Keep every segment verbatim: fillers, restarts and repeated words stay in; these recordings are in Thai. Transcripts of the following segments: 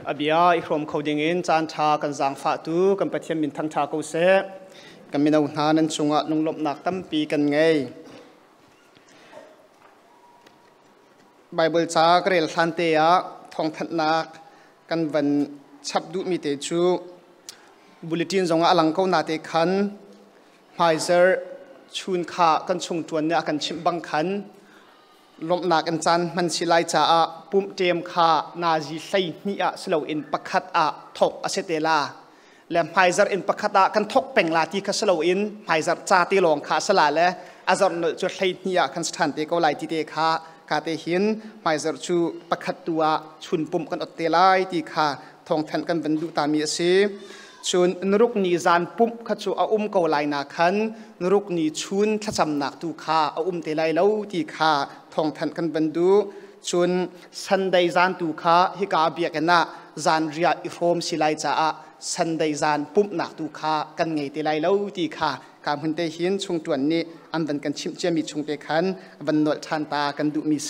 อเบียอีกรมเขาดิ่งอินจานชากันจางฟ้าตูกันไปเทียมมินทั้งชาเขาเสกันมีนาวนานันชงะนุ่งลบหนักตั้มปีกันไงไบเบิลจากเรลทันเตียทองทัดนักกันวันชับดูมีเตจูบุลเลตินจงอลังเขานาเตขันไฮเซอร์ชุนขากันชงจวนเนี่ยกันชิมบังขันลมหนักอันจันมันสิไลจ่าปุ่มเตรียมขานาจีไซนี่อะสโลอินปักขัดอะทกอเซเตลาและไฮเซอร์อินปักขัดอะกันทกเป็นลาที่คัสโลอินไฮเซอร์จ่าตีลองขาสลาและอาจารย์จุดไซนี่อะกันสถานเตก็ไลที่เตขากาเตหินไฮเซอร์ชูปักขัดตัวชุนปุ่มกันอดเตลายที่ขาทองแทนกันบรรดุตามีเสชุนนรุกนีจานปุ่มขัดชูอาอุ้มเกาไลนาขันนรุกนีชุนทัศจำหนักตูขาอาอุ้มเตลัยเล่าที่ขาทองทันกันบรรดุชุนสันไดจานตูขาฮิกาเบียกันนะจานเรียอิโฟมสิไลจ่าสันไดจานปุ่มหนักตูขากันไงเตลัยเล่าที่ขาการหุ่นเตหินชงตัวนนี้อันเป็นกันชิมเจมีชงเตขันบันนวดชันตากันดุมีเซ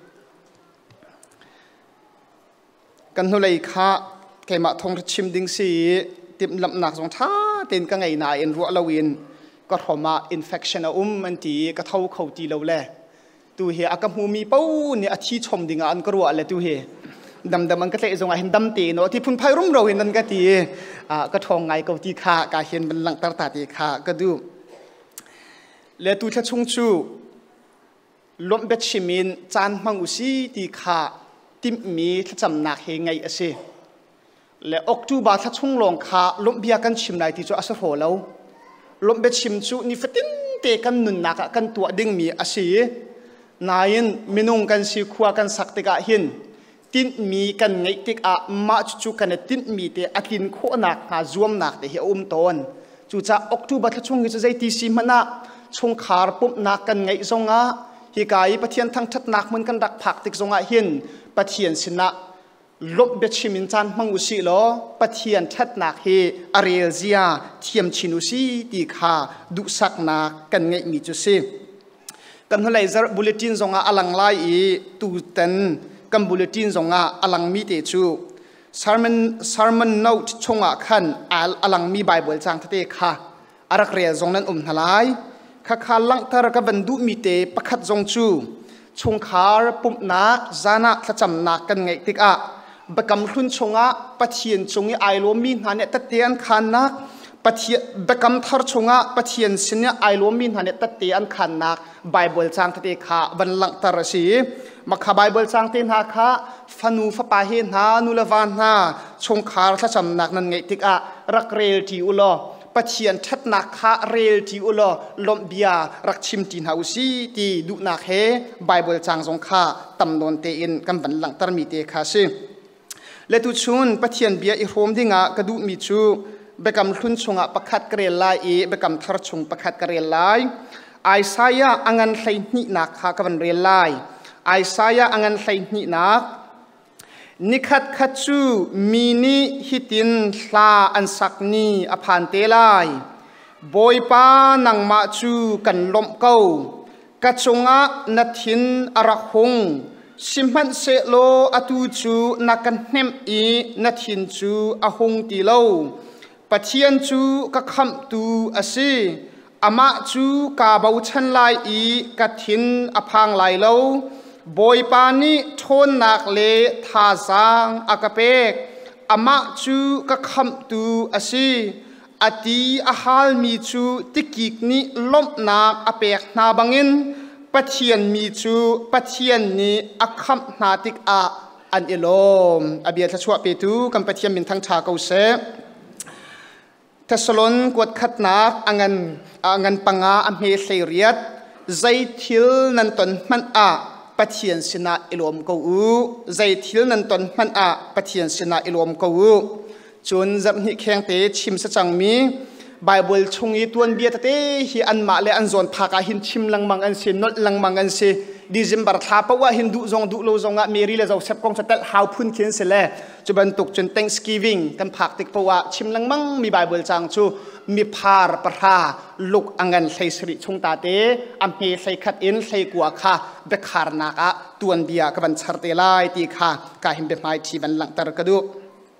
กันหุเลยขาแกมาทองชิมดิ้งสีติมลำหนักสองท่าเต็นก็ไงนายเอ็นรัวลาวินก็ทอมาอินเฟคชันอุ้มมันตีก็เท่าเขาตีเราแหละตัวเฮอากำหูมีเป้าเนี่ยอาชีชมดิ่งอันก็รัวเลยตัวเฮดำดำมันก็เลยส่งไอ้เห็นดำตีเนาะที่พุ่นไพ่รุ่มเราเห็นนั่นก็ตีอ่าก็ทองไงก็ตีขาการเห็นมันหลังตาตาตีขาก็ดูแล้วตัวที่ชงชูล้มเบ็ดชิมินจานมังอุซีตีขาติมมีที่จำหนักเฮงไงเอเซและออกจูบาทัดช่วงลงขาล้มเบียกันชิมไหนที่จะอาศัยหัวเราล้มเบ็ดชิมจูนี่ฟตินเตกันนุนนักกันตัวดึงมีอาศัยนายนมินุงกันสิขวากันสักติกาหินตินมีกันไงติกอามาจูกันตินมีเตอกินโคนักหาจวมนักเตเฮอุ้มตนจูจะออกจูบาทัดช่วงที่จะใจตีสิมันนะช่วงขาปุ๊บนักกันไงทรงอ่ะฮิกายปะเทียนทั้งทัดนักเหมือนกันดักผักติกทรงอ่ะหินปะเทียนสินะลบเบ็ดชิมินจันมังอุสิโลปะเทียนทัดนักเฮอาเรียเซียเทียมชินุสีตีขาดุสักนักกันไงมีจุสิกันเท่าไรจะบุลเลตินส่งอาลังไล่ตูเต็นกันบุลเลตินส่งอาลังมีเตจูซาร์มันซาร์มันโน้ตชงอาขันอาลังมีไบเบิลจางทะเตค่ะอารักเรียส่งนั้นอมทลายข้าขาลังทารกับบันดุมีเตประคัดจงจูชงขาปุ่มนักจานะขจำนักกันไงติกอะบกำลุ่นชงอาปะเทียนชงไอโลมีนันเนตเตียนขันนักปะเทียบกำทารชงอาปะเทียนสินไอโลมีนันเนตเตียนขันนักไบเบิลจางทะเตขาบันลังตารสีมักขาไบเบิลจางเตนหาขาฟันูฟปาเฮนานุลวานนาชงขาขจำนักนั่นไงติกอะรักเรลที่อุลอปะเทียนทัดนักขาเรลที่อุลอลมเบียรักชิมตินหาอุซีที่ดุนักเฮไบเบิลจางสงขาตำนวนเตอินกันบันลังตารมีเตขาซิและทุชุนปะเทียนเบียอีโฮมดิ่งะกระดูมีชูเบกำลุ่นชงะประคัดกระเรลไลเบกำทารชงประคัดกระเรลไลไอซายะอังันไลนินักฮะกับเรลไลไอซายะอังันไลนินักนิคัดคัดชูมีนิฮิตินลาอันสักนีอภันเตไลบอยปานังมาชูกันลมเก้ากัจงะนัทินอรักหงสิมันเสโลอตูจูนักันเนมอีนัทินจูอหงตีโลปะเทียนจูกะคำตูอาศีอามาจูกาบาวชันไลอีกัทินอพังไลโลบอยปานีทนนักเลทาซางอากาเปกอามาจูกะคำตูอาศีอตีอาฮัลมีจูติกิกนี้ล้มนักอเปกนาบังอินปะเทียนมีจูปะเทียนนี้อักขมนาติกอาอันเอโลมอเบียทชัวเปตูกันปะเทียนมินทั้งชาเกาเซเทสโลนกวดขัดนักอังันอังันปังอาอเมเซเรียดใจทิลนันตนมันอาปะเทียนสินาเอโลมเกาอูใจทิลนันตนมันอาปะเทียนสินาเอโลมเกาอูจนจับหิแข็งเตชิมสจังมีไบเบิลชงอีตัวเบียตเตฮีอันมาเลอันจวนพากาหินชิมลังมังอันเซนอตลังมังอันเซดิซิมบาร์ทาปว่าหินดูจงดูโลจงอะเมรีเลจะเซปกงสเตลฮาวพุนคินเสเลจุบันตุกจน Thanksgiving กันพักติกปว่าชิมลังมังมีไบเบิลจังจูมีพาร์ปะราลุกอังกันใส่สริชงตาเตอัมเฮใส่ขัดอินใส่กัวค่ะเบคาร์นักะตัวเบียกับบันชาร์เตลายตีค่ะกาหิมเบไมทีบันหลังตระกดู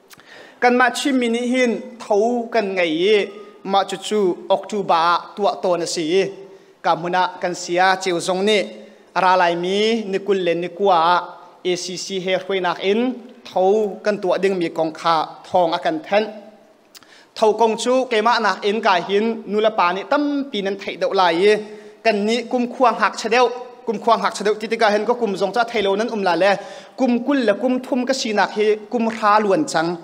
กันมาชิมินิหินเท่ากันไงมาจุจูออกจูบาตัวโตนสีกามุนะกันเสียเจียวจงนี่อะไรลายมีนิกุลเลนนิกัวเอซีซีเฮรวยนักอินเท่ากันตัวดึงมีกองขาทองอากันเทนเท่ากงจูเกมานักอินกาหินนุลปานิตั้มปีนันไทยเดาไหลกันนี้กุมควงหักเฉดวกุมควงหักเฉดวติติกาเห็นก็กุมจงจ้าไทยโลนั้นอุมลาเลกุมกุลและกุมทุ่มกสีนักเฮกุมราล้วนจัง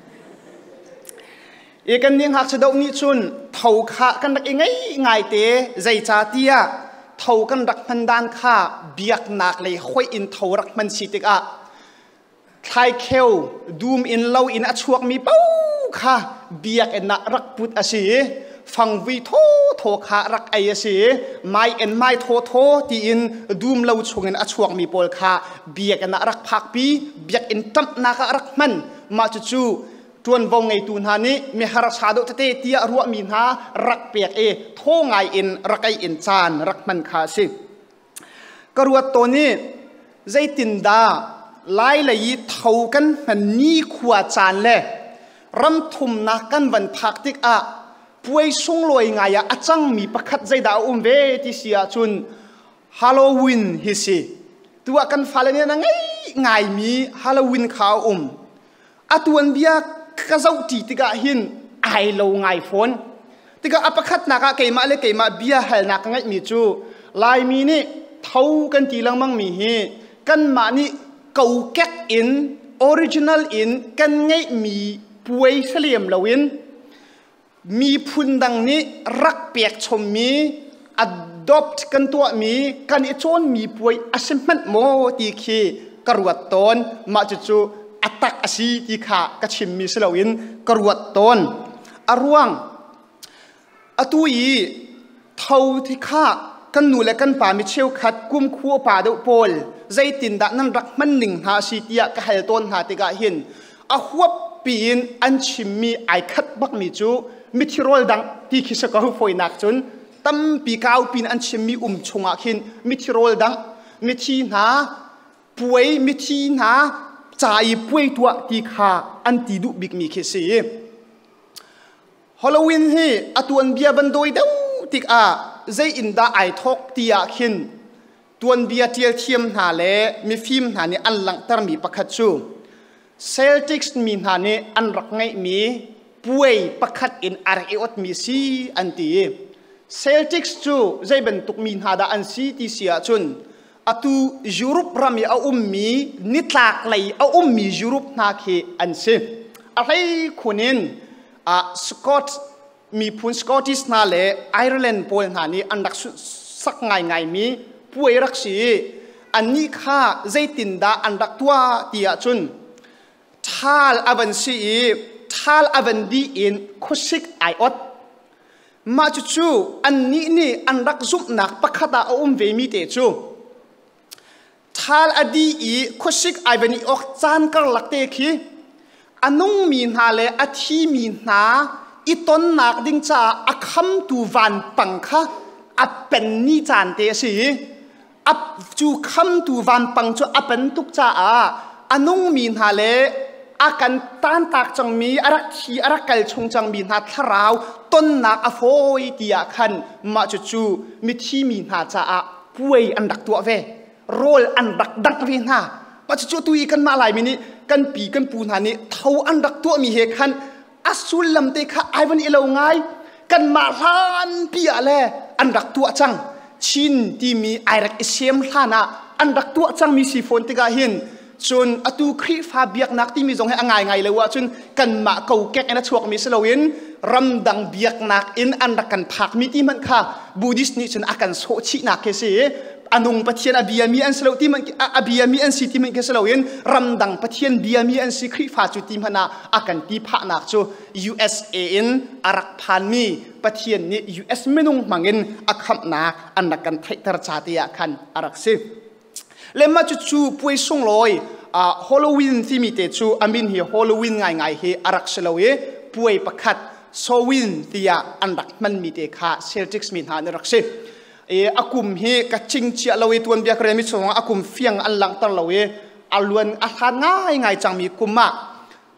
เอกันนี้หักเฉดวนี้ชุนเท่าขากันรักยังไงง่ายเตะใจจ่าเตียเท่ากันรักมันด้านข้าเบียกนักเลยค่อยอินเท่ารักมันสิติกะไทยเคลดูมอินเล่าอินอชวกมีเป้าค่ะเบียกเอ็นนักรักพุทธอาศีฟังวิโทโทขารักไออาศีไม่เอ็นไม่โทโทตีอินดูมเล่าชวงอินอชวกมีปอลค่ะเบียกเอ็นนักรักพักปีเบียกอินตั้มนักรักมันมาจู่จู่จวนวงไงตูนหานี้มีฮาราชาดุเตเตียรัวมีนารักเปียกเอโทไงอินรักไออินจานรักมันขาสิกรัวตัวนี้ใจตินดาไล่เลยเท่ากันมันนี่ขวาจานเล่รำทุมนักกันวันพักติกอะป่วยส่งลอยไงอะจังมีประคัดใจดาวอุ้มเวที่เสียจุนฮาโลวีนฮิสิตัวกันฟ้าเลยนะไงไงมีฮาโลวีนข้าวอุ้มอะตัวนี้ก็จะอุติติกาหินไอโลไงฝนติกาอประคัดนักเกยมาเลยเกยมาเบียเฮลนักไงมีจูลายมีนี่เท่ากันทีลังมั่งมีฮีกันมานี่เก่าแก่อินออริจินัลอินกันไงมีป่วยเสลียมลาวินมีพุนดังนี้รักเปียกชมมีอดอปต์กันตัวมีกันอิจนมีป่วยอาศัยมันโมตีคีกรวดตนมาจุจูอัตักอาศีตีขากระชิมมีเสลาวินกรวดตนอารวงอตุยเท่าที่ข้ากันหนูและกันป่ามิเชลขัดกุมขัวป่าเดวโพลใจตินดานั่นรักมันหนึ่งหาสีเตียกระเฮลต้นหาติกาหินอหัวปีนอันชิมมีไอคัดบักมิจูมิทิโรลดังที่คิสกะหุฟอยนักจนตั้มปีกาวปีนอันชิมมีอุ้มชงอาขินมิทิโรลดังมิทีนาป่วยมิทีนาใจป่วยตัวที่ขาอันติดุบิกมีคิสีฮอลโลวีนฮีอตัวนเบียบันโดยเดาติกอาใจอินดาไอทอกตีอาขินตัวนเบียเทียเทียมหาเลมีฟิล์มหานี่อันหลังตรมีประคัดชูเซลติกส์มีหานี่อันรักไงมีป่วยประคัดอินอาร์เออตมีซีอันตีเซลติกส์จูใจเป็นตุกมีหาดาอันซีที่เสียจุนอตูยุโรปรามีเอาอุ้มมีนิตากเลยเอาอุ้มมียุโรปนาเคอันซีอะไรคนนี้อ่ะสกอตมีพูนสกอตติสนาเลไอร์แลนด์โปลหานี่อันรักสักไงไงมีป่วยรักษีอันนี้ข้าใจตินดาอันรักตัวเตียจุนท่าลอวันซีท่าลอวันดีอินคุสิกไออดมาจูจูอันนี้นี่อันรักซุปนักปักขดาอุ้มเวมิเตจูท่าลอดีอีคุสิกไอวันอีออกจานกัลลักเตคีอันนุ่งมีนาเลอธิมีนาอีต้นนักดิ้งจ่าอักคำตูวันปังค่ะอับเป็นนี่จานเตสีอับจูคำตูวันปังจูอับเป็นตุกจ่าอันนุ่งมีนาเลอาการต้านตากจังมีอารักขีอารักเกลชงจังมีนาทราวต้นนักอโฟยตียขันมาจูจูมิที่มีนาจ่าป่วยอันดักตัวเวโรลอันดักดักเวน่ามาจูจูตุยกันมาหลายมินิกันปีกันปูนานี่เท่าอันดักตัวมีเหตุขันอสุลลำเตคะไอวันอีเลวไงกันมาล้านปีอะไรอันดักตัวจังชินที่มีไอรักเซียมลานะอันดักตัวจังมีสีฝนติกาหินจนอตูครีฟาเบียกนักที่มีทรงให้ง่ายง่ายเลยว่าจนกันมาเกาแก๊กอันช่วงมีสโลวินรำดังเบียกนักอินอันดักกันพักมีที่มันค่ะบูดิสนี่จนอาการโซชินักเคสีอันนุ่งปะเทียนอเบียมีอันสโลที่มันอเบียมีอันสีที่มันเคสโลวินรำดังปะเทียนเบียมีอันสีครีฟาจุดที่มันอาการที่พักนักจู ยู เอส เอ อินอารักพันมีปะเทียนนี่ ยู เอส ไม่นุ่งมังอินอาคับนักอันดักกันไทยตระจาติยาคันอารักสิเลมาจุจูป่วยส่งลอยอ่าฮอลโลวีนที่มีเตจูอามินเฮฮอลโลวีนง่ายง่ายเฮอารักเชลวีป่วยประคัดโซวินที่ยาอันดักมันมีเตค่ะเซลติกส์มีหานรักสิเอออากุมเฮกัจจิงเชียลวีตัวเบียกเรมิสงอากุมเฟียงอันหลังตันลวีอัลวนอาคารง่ายง่ายจังมีกุมมา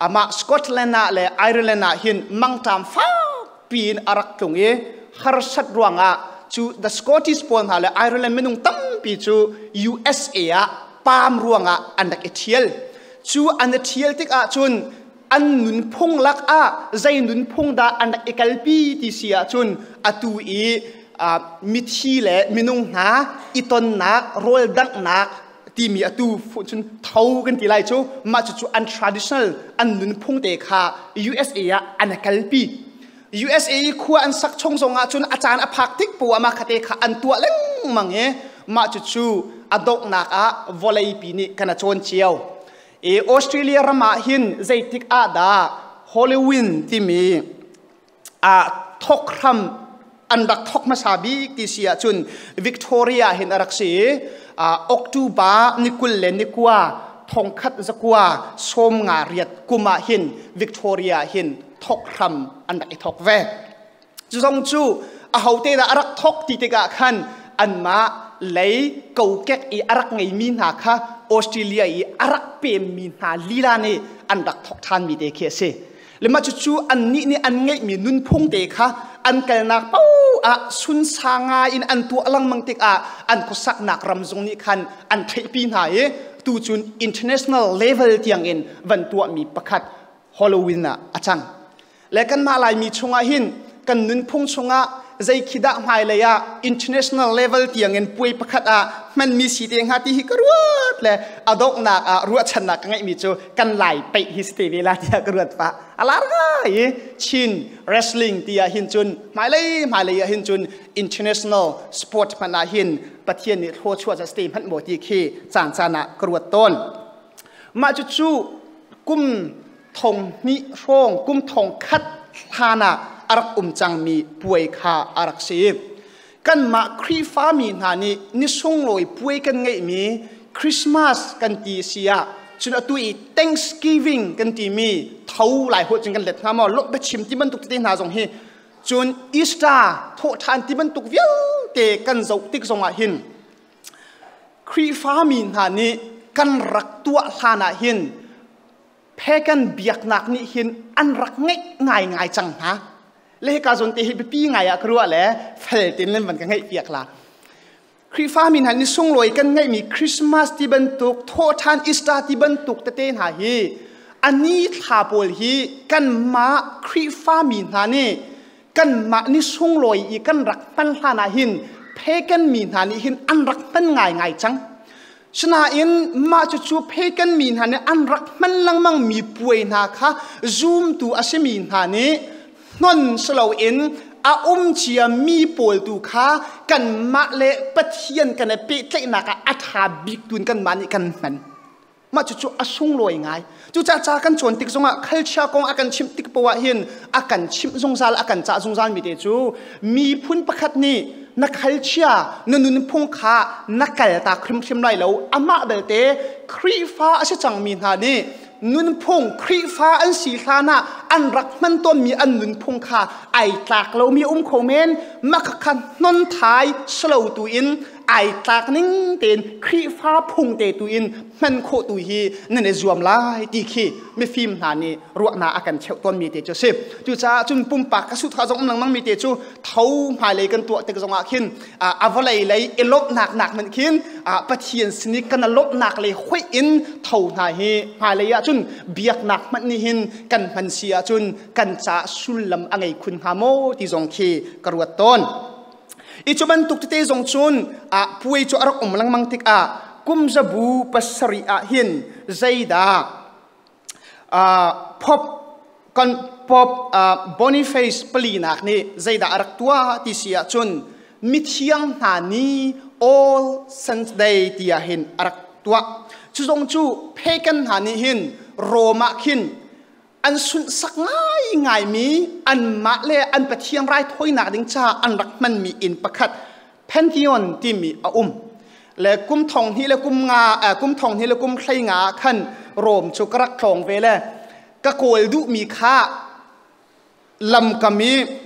อามาสกอตแลนด์น่ะและไอร์แลนด์น่ะหินมังตามฟ้าปีนอารักตรงเอฮาร์สัดรวงอ่ะจู the Scottish ปอนหาและไอร์แลนด์ไม่นุ่งตั้มปีจู ยู เอส เอ อ่ะปามรวงอ่ะอันดักเทียลจูอันดักเทียลติกอ่ะจุนอันนุนพงลักอ่ะใจนุนพงดาอันดักเอกลปีที่เสียจุนอตูอีมิทีเล่มินุงหาอีตนนักโรลดักนักที่มีอตูจุนเท่ากันที่ไรจูมาจูจูอัน traditional อันนุนพงเตะค่ะ ยู เอส เอ อ่ะอันดักเอกลปี ยู เอส เอ ขั้วอันสักชงสงอ่ะจุนอาจารย์อภักทิกปัวมาคเตะค่ะอันตัวเล็งมังเอมาจูจูอดอกนักอ่ะวอลเลย์ปีนี่กันชนเชียวเอออสเตรเลียรามาหินใจติกอาดาฮอลลีวูดที่มีอ่ะทอกคำอันดักทอกมาซาบิที่เสียจุนวิกตอเรียหินอารักษีอ่ะออกตูบานิคุลเลนิกัวทองคัดสกัวสมงาเรียดกุมาหินวิกตอเรียหินทอกคำอันดักทอกเวจุดสองจูอาหาวเตดาอารักทอกที่ติกาขันอันมาเลยเก่าแก่อีอารักไงมีนาค่ะออสเตรเลียอีอารักเปมมีนาลีลานี่อันดักทอกทานมีเดเคเซและมาจู่จู่อันนี้นี่อันไงมีนุนพงเดค่ะอันเกลนักเป้าอ่ะสุนสางาอินอันตัวลังมังติกอ่ะอันก็สักนักรำทรงนี้คันอันไทยปีนหายตูจุน international level ที่ยังเอ็นวันตัวมีประคัดฮอลโลวีนอ่ะอาจังและกันมาลายมีชงอาหินกันนุนพงชงอาใจคิดหมายเลยอะ international level ที่ยังเงินป่วยประคัดอะมันมีสีแดงหาที่ฮิกรวดเลยอดอกนักอะรัวชนะกันไงมีจูกันไหลไปฮิสเตเวลาที่กรวดฟ้าอะไรกันชิน wrestling ที่ยังหินจุนหมายเลยหมายเลยหินจุน international sport มันอะหินประเทศนี้ทั่วชั่วจะสเตย์พันโมดีเคจางจานะกรวดต้นมาจุจูกุมทงนิช่องกุมทงคัดทานะอารักอุมจังมีป่วยขาอารักซีกันมาครีฟ้ามีนานี่นิสงลอยป่วยกันไงมีคริสต์มาสกันตีเสียจนตัวอี Thanksgiving กันตีมีเท่าหลายหัวจนกันเล็ดงามอ่ะลบไปชิมที่มันตุกตีนาจงฮีจนอีสตาโททานที่มันตุกเวียเตกันเจ้าติกจงอาหินครีฟ้ามีนานี่กันรักตัวลานาหินแพ้กันเบียกหนักนี่หินอันรักง่ายง่ายง่ายจังฮะเลขการสนติฮิปปี้ไงอะครัวแหละเฟลตินเล่นมันกันไงเปียกละคริฟ้ามีหันนี่ส่งลอยกันไงมีคริสต์มาสที่บรรทุกโทษานอิสตาที่บรรทุกเตเตนหาฮีอันนี้ท้าโพลฮีกันมาคริฟ้ามีหันนี่กันมานี่ส่งลอยอีกันรักมันหานาหินเพกันมีหันนี่หินอันรักมันง่ายง่ายจังชนะอินมาจุจูเพกันมีหันนี่อันรักมันลังมังมีป่วยนาค่ะซูมตัวอาเซมีหันนี่นนสลาวอินอาอุ้มเชียมีปวดตูขากันมาเละปะเทียนกันในเป๊ะเทนักอัฐาบิกตุนกันมานี่กันมันมาจู่ๆอาสุ่งลอยไงจู่จ้าจ้ากันชวนติกสงะคัลชากงอากันชิมติกปวะเห็นอากันชิมสงสารอากันจ้าสงสารมีเดจูมีพุ่นประคัดนี่นักคัลชานนุนพงขานักกัลตาคริมคริมไรแล้วอามาเบลเตครีฟ้าอาชจังมีนานี่นุนพงครีฟ้าอันสีขานะอันรักมันต้นมีอันนุนพงขาไอตากเรามีอุ้มโคเมนมักขันนนทายสโลตูอินไอตากนิ่งเต็นครีฟ้าพงเตตูอินมันโคตูฮีนั่นเองจวมลายตีขีไม่ฟิล์มนานี่รัวนาอากันเชวต้นมีเตจูเซฟจูจ้าจุนปุ่มปากกระสุดท้ายจงกำลังมั่งมีเตจูเท้าหายเลยกันตัวเตกจงอาขินอ่าอาวเลยเลยเอลบหนักหนักมันขินอ่าปะเทียนสนิกันลบหนักเลยคุยอินเท่าไหนหายเลยจุนเบียกหนักมันนี่หินกันพันเสียจุนกันจ้าสุลลำอะไรคุณฮาโมที่จงขีกระวดต้นอีจุบันตุกเตจงชุนอ่ะป่วยจุอรักอมลังมังติกอ่ะกุมจะบูปัสริอาหินใจดาอ่าพบกันพบอ่าบอนิเฟสปลีนักนี่ใจดาอรักตัวที่เสียจุนมิเทียงหานี all saints day ที่อาหินอรักตัวจุจงจูเพกันหานีหินโรมาหินอันสุนสักง่ายง่ายมีอันมาเลอันปะเทียงไรถ้อยหนักดิ้งจ้าอันรักมันมีอินประคัดเพนทิออนที่มีอุ้มและกุมทองที่และกุมงาเอ่อกุมทองที่และกุมไข่งาขันโรมชุกรักทองเวลกะโกลดุมีค่าลำกมี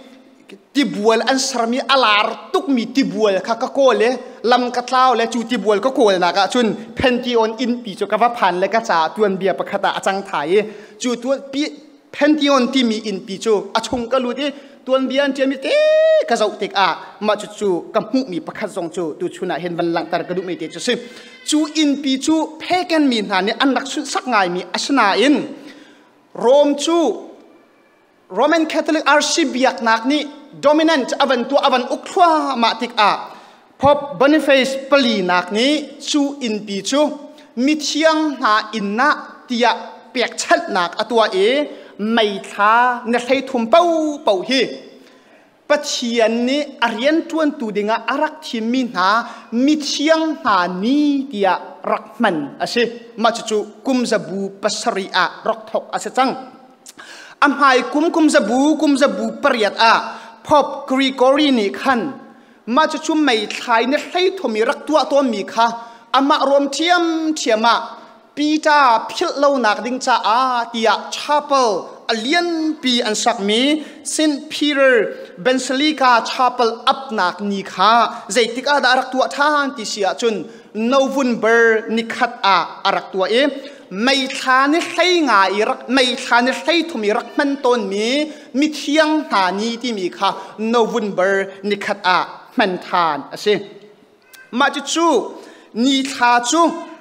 ติบัวอันสามีอาลาร์ตุกมีติบัวข้าก็โกเลยลำกระเท้าและจูติบัวก็โกเลยนะก็จุนเพนติออนอินปีจูกับว่าพันและก็จ่าตัวนเบียประคตาจังไทยจูตัวปีเพนติออนที่มีอินปีจูอาชงก็รู้ที่ตัวนเบียนเจียมีเตะกระเจ้าติกอามาจูจูกับหูมีประคตทรงจูดูชุนะเห็นวันหลังตากระดูไม่เตะจูซิจูอินปีจูเพกันมีนาเนี่ยอันนักชุสักไงมีอาชนาอินโรมจูRoman Catholic Archbishop นักนี้ dominant อวันตัวอวันอุกทัวมาติกอาพบ Boniface ปลีนักนี้ชูอินปีชูมิเชียงหาอินนะเตียเปียกชัดนักอตัวเอไม่ท้าในไทยทุ่มเป้าเป้าฮีปัจเจียนนี้อริยนทวนตูดิงาอารักทิมินามิเชียงหานีเตียรักมันอาศัยมาจูกุมจะบูปัสริอารักทกอาศัยจังอำไฮกุมกุมจะบูกุมจะบูปริยัตอาพบกรีกอรีนี่ขันมาจะชุ่มไม่ไทยเนี่ยให้ทมีรักตัวตัวมีค่ะอามารวมเทียมเทียมะปีตาพิลเลานักดิ้งจ้าอาติยาชาเปลอเลียนปีอันสักมีเซนต์ปีเตอร์เบนซิลิกาชาเปลอับนักนี่ค่ะใจติกาดารักตัวท่านที่เสียจนโนวุนเบอร์นิคัดอาอารักตัวเอไม่ทานี่ให้ง่ายรักไม่ทานี่ให้ทุมีรักมันต้นมีมิเทียงหานี้ที่มีค่ะโนวุนเบอร์นิคัดอามันทานอ่ะสิมาจุจูนี่ทาจู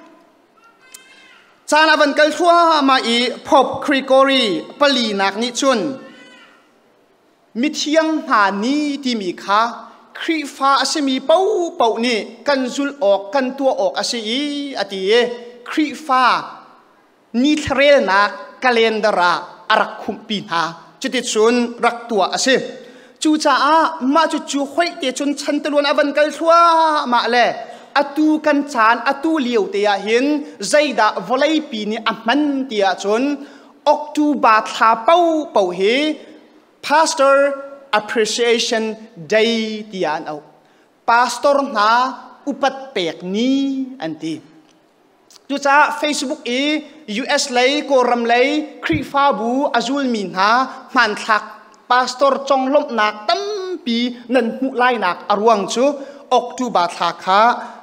จานาวันกัลทัวมาอีพบคริโกรีปลีนักนิจุนมิเทียงหานี้ที่มีค่ะคริฟ้าอาศัยมีเป้าเป้านี่กันจุลออกกันตัวออกอาศัยอดีคริฟ้านิทเรนักกาเลนดาราอารักคุมปีนาจุดที่ชนรักตัวอาศัยจูจ้ามาจุจูห้อยเตชนชันตะลวนอวันกัลทัวมาเลยอตูกันจานอตูเลียวเตียเห็นใจดาวอลเลปีนี่อัมันเตียจนออกตูบาทาเป้าเป้าเฮ Pastor Appreciation Day เตียนเอา Pastor นาอุปัตเปกนี้อันที่ดูจ้า Facebook เอ ยู เอส เลยโกรัมเลยคริฟ้าบูอาจูลมีนามันทัก Pastor จงลบนักตั้มปีนันมุไลนักอรวงจูออกตูบาทาคา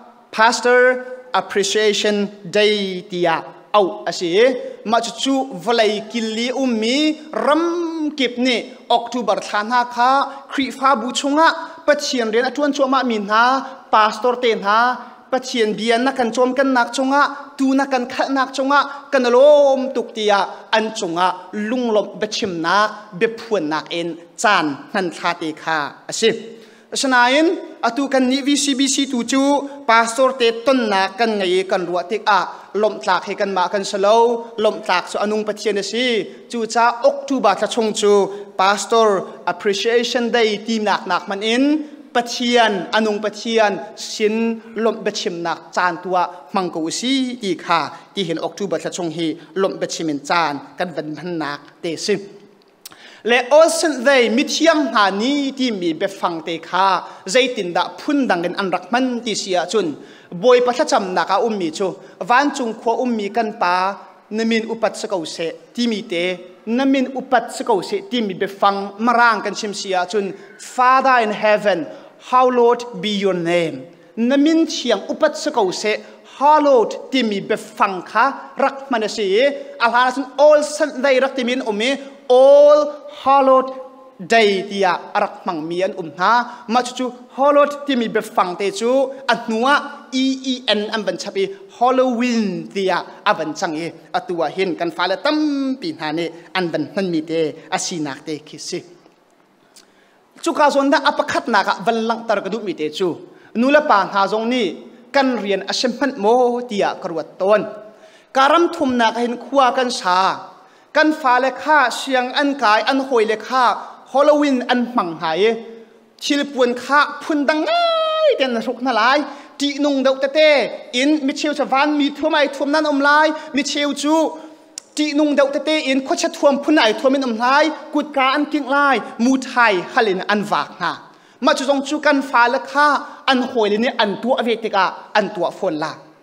Pastor Appreciation Day เตียเอาอาศัยมาจูวลัยกิลีอุมมีรัมกิบนี่ออกตูบาทานาคาคริฟ้าบูชงะปัจเจียนเรียนอทวนชัวมามินฮา Pastor เตนฮาปัจเจียนเบียนนักกันจอมกันนักชงะตูนักกันขัดนักชงะกันลมตุกเตียอันชงะลุงลมเบชิมนักเบพวนนักเอ็นจานนันทาเตคาอาศัยฉะนั้นอตุกันนี้วิซีบีซีตูจูปาสโตร์เตต้นนักกันไงกันรัวติกอะลมตากให้กันมากันสโลลมตากสุอนุงปัจเจียนสิจูจ้าออกตูบาทชงจูปาสโตร์ appreciation day ทีมนักนักมันอินปัจเจียนอนุงปัจเจียนสินลมเบชิมนักจานตัวมังกุสีอีค่ะที่เห็นออกตูบาทชงฮีลมเบชิมินจานกันวันพันนักเตสิและโอสันเดย์มิเทียงหานี้ที่มีเบฟังเตคาใจตินดาพุ่นดังกันอันรักมันที่เสียจุนบอยพัชจำนักอุ้มมีจูวันจุงขวอุ้มมีกันปานมินอุปัตสกาวเสที่มีเตนมินอุปัตสกาวเสที่มีเบฟังมาร่างกันชิมเสียจุน Father in heaven hallowed be your name นมินเชียงอุปัตสกาวเส hallowed ที่มีเบฟังค่ะรักมันเสียอาลาสุน all สันเดย์รักที่มีนอุมมี all hallowed day ที่อารักมังมีอันอุมนามาจู hallowed ที่มีเบฟังเตจูอันนัว e e n อันบัญชาปี Halloween ที่อาบัญชังเออตัวเห็นกันฟ้าและตั้มปีนานี่อันบันนันมีเตอาศีนักเตคิสิจุกาส่วนนั้นอปคัดนักวันหลังตระกดูมีเตจูนูละปางหาจงนี้กันเรียนอาเชมพันโมที่อากรวดต้นการรำทุมนักเห็นขวากันชากันฟ้าเลขาเชียงอันกายอันหอยเลขาฮอลโลวีนอันมังหายชิลปวนข้าพุ่นดังง่ายเด่นรุกนาลายจีนงเดาเตเตอินมิเชลชวานมีทั่วไม่ทั่วนั้นอมลายมิเชลจูจีนงเดาเตเตอินโคชทั่วพุ่นไหนทั่วไม่อมลายกุดกาอันกิ่งลายมูไทยฮาลินอันวากนามาจุจงจูกันฟ้าเลขาอันหอยเลนี่อันตัวเวติกาอันตัวฝนลา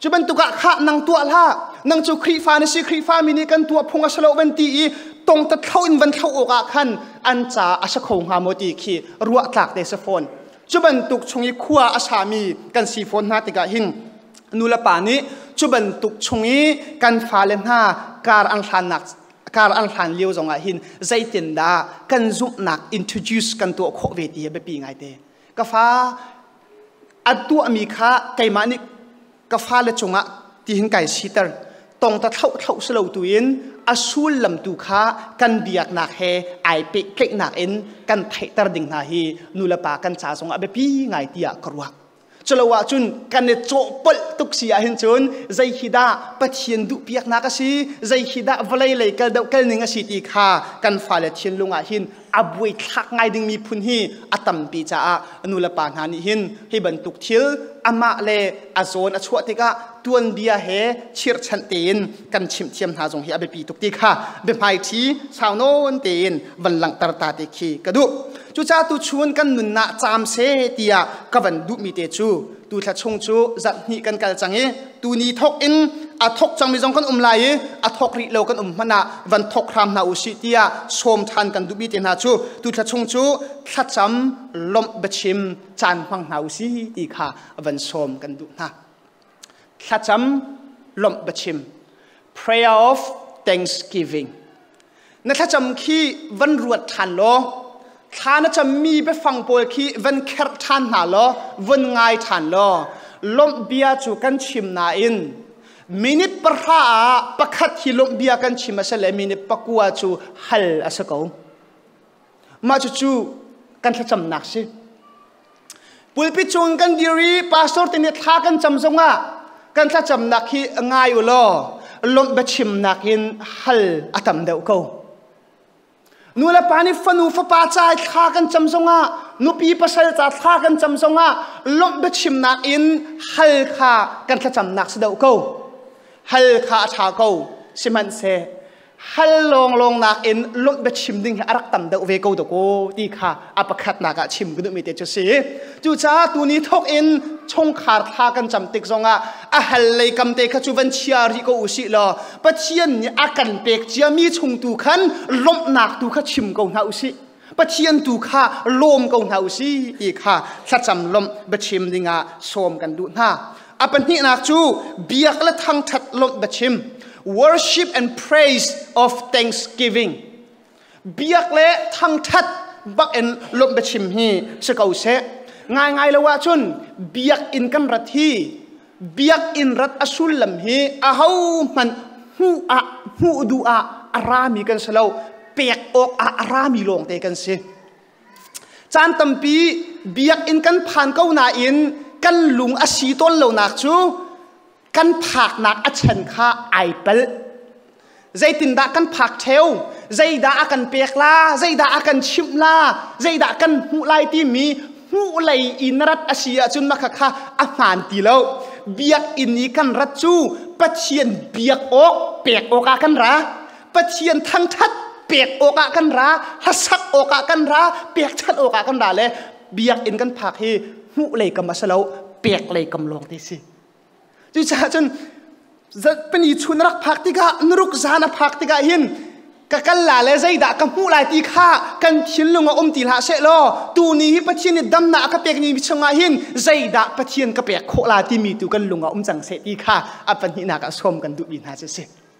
จุบันตุกะข้านังตัวละนังจูครีฟ้าในสิครีฟ้ามินิกันตัวพงอสโลวันตีตรงตัดเข้าอินวันเข้าโอกาขันอันจ่าอาชคงหาโมติขีรัวตากเดสฟอนจุบันตุกชงยีขัวอาชามีกันสีฟอนนาติกาหินนูละปานี้จุบันตุกชงยีกันฟาเลนหาการอันทันนักการอันทันเลี้ยวจงอาหินใจตินดากันจุกนัก introduce กันตัวโคเวทีแบบปีไงเตกฟ้าอันตัวมีค่าไก่มานิกฟ้าเลจงอะที่หินไก่ซีเตอร์ตรงตะเท่าเท่าสโลตุยินอาสูลลำตุค้ากันเบียกหนักเฮไอเปกเพลกหนักเอ็นกันไทตรดิ่งนาฮีนูละปากันจ่าสงอะเบปีไงเตียกรัวจลวะจุนกันเนโจปลตุกเสียหินจุนใจฮิดาปัจเจียนดุเปียกนักสิใจฮิดาวลัยเลยกัลเดกัลนิงสิตีค้ากันฟาเลทินลุงอาหินอับวยทักไงดึงมีพุนฮีอัตมปีจ้านูละปางานิหินให้บรรทุกทิลอามาเลอาโซนอชวติกะตวนเบียเฮชิรชันเตนกันชิมเทียมหาจงเฮียเบปีตุกติค่ะเบพายทีชาวโนนเตนวันหลังตรตาติคีกระดูจูจ้าตูชวนกันนุนนาจามเซเตียกวันดุมีเตจูตูทัดชงจูจัดนี่กันกัลจังเอตูนีทกอินอาทกจังมีจงกันอุมไลอาทกริเลวกันอุมมนาวันทกรามนาอุสิเตียชมทันกันดุมีเตนาจูตูทัดชงจูทัดจำลมบชิมจานฟังนาอุสิตีค่ะวันชมกันดุนะทัดจำลมบชิม prayer of thanksgiving นั่นทัดจำขี้วันรวดทันโลท่านจะมีไปฟังโปรยขี้วันแคร์ทันหาโลวันง่ายทันโลลมเบียจูกันชิมนาอินมินิปราประคัดที่ลมเบียกันชิมมาเสลมินิปกัวจูฮัลอาสกาวมาจูจูกันทัดจำนักสิปุยปิจงกันดิรีปาสตอร์ตินิท่ากันจำจงอ่ะกันทัดจำนักที่ง่ายอยู่โลลมเบชิมนักอินฮัลอาตัมเดวกาวนูละปานิฟนูฟปาใจท่ากันจำจงอ่ะนูปีปัสสาวะท่ากันจำจงอ่ะลมเบชิมนักอินฮัลข้ากันทัดจำนักสเดวกาวฮัลข้าท่าเกาสิมันเซฮัลลงลงนักอินลมเบชิมดิ่งอารักตัมเดวเวกาวตะโกตีข้าอัปขัดนักชิมกุดุมิเตจุสีจูจ้าตัวนี้ทกอินชงขาดท่ากันจำติกจงอ่ะอาฮัลเลยกำเตะขจุวันเชียริโกอุสิลอปัจเจียนนี่อากันเปกเจียมีชงตูขันลมนักตูขชิมกงนาอุสิปัจเจียนตูข้าลมกงนาอุสิตีข้าสัจจำลมเบชิมดิ่งอ่ะโสมกันดูหน้าอาปันนี่นักจูเบียกและทั้งทัดลมเบชิม worship and praise of thanksgiving เบียกและทั้งทัดบักเอ็นลมเบชิมฮีสกาวเซง่ายง่ายเลยว่าจุนเบียกอินกันรัฐที่เบียกอินรัฐอสุลลมฮีอาหูมันหูอะหูดูอะอารามีกันสลาวเปียกอกอะอารามีลงเตกันสิจานตัมปีเบียกอินกันผ่านเก้านาอินกันลุงอาชีต้นเหล่านักจูกันผักนักอัจฉริยะไอเปิลใจตินดากันผักเทวใจดากันเปียกลาใจดากันชิมลาใจดากันหูไลที่มีหูไลอินรัฐอาชียจุนมาค่ะอาหารตีแล้วเบียกอินนี้กันรัฐจูปัจเจียนเบียกอกเปียกอกากันระปัจเจียนทั้งทัดเปียกอกากันระฮัสักอกากันระเปียกทัดอกากันระเลยเบียกอินกันผักให้หูไลกำมาสลาวเปียกไลกำลงที่สิจูจ้าจนจะเป็นอีชุนรักผักติกานรุกจานะผักติกาหินกะกันลาเลใจด่ากันหูลายตีข้ากันทิ้งลงอมตีลาเสลอตูนี้ปะเทียนดำหน้ากระเปียกนี้ชงาหินใจด่าปะเทียนกระเปียกโคลาที่มีตูกันลงอมจังเสตีข้าอัปปนินักสมกันดูบินาเจเส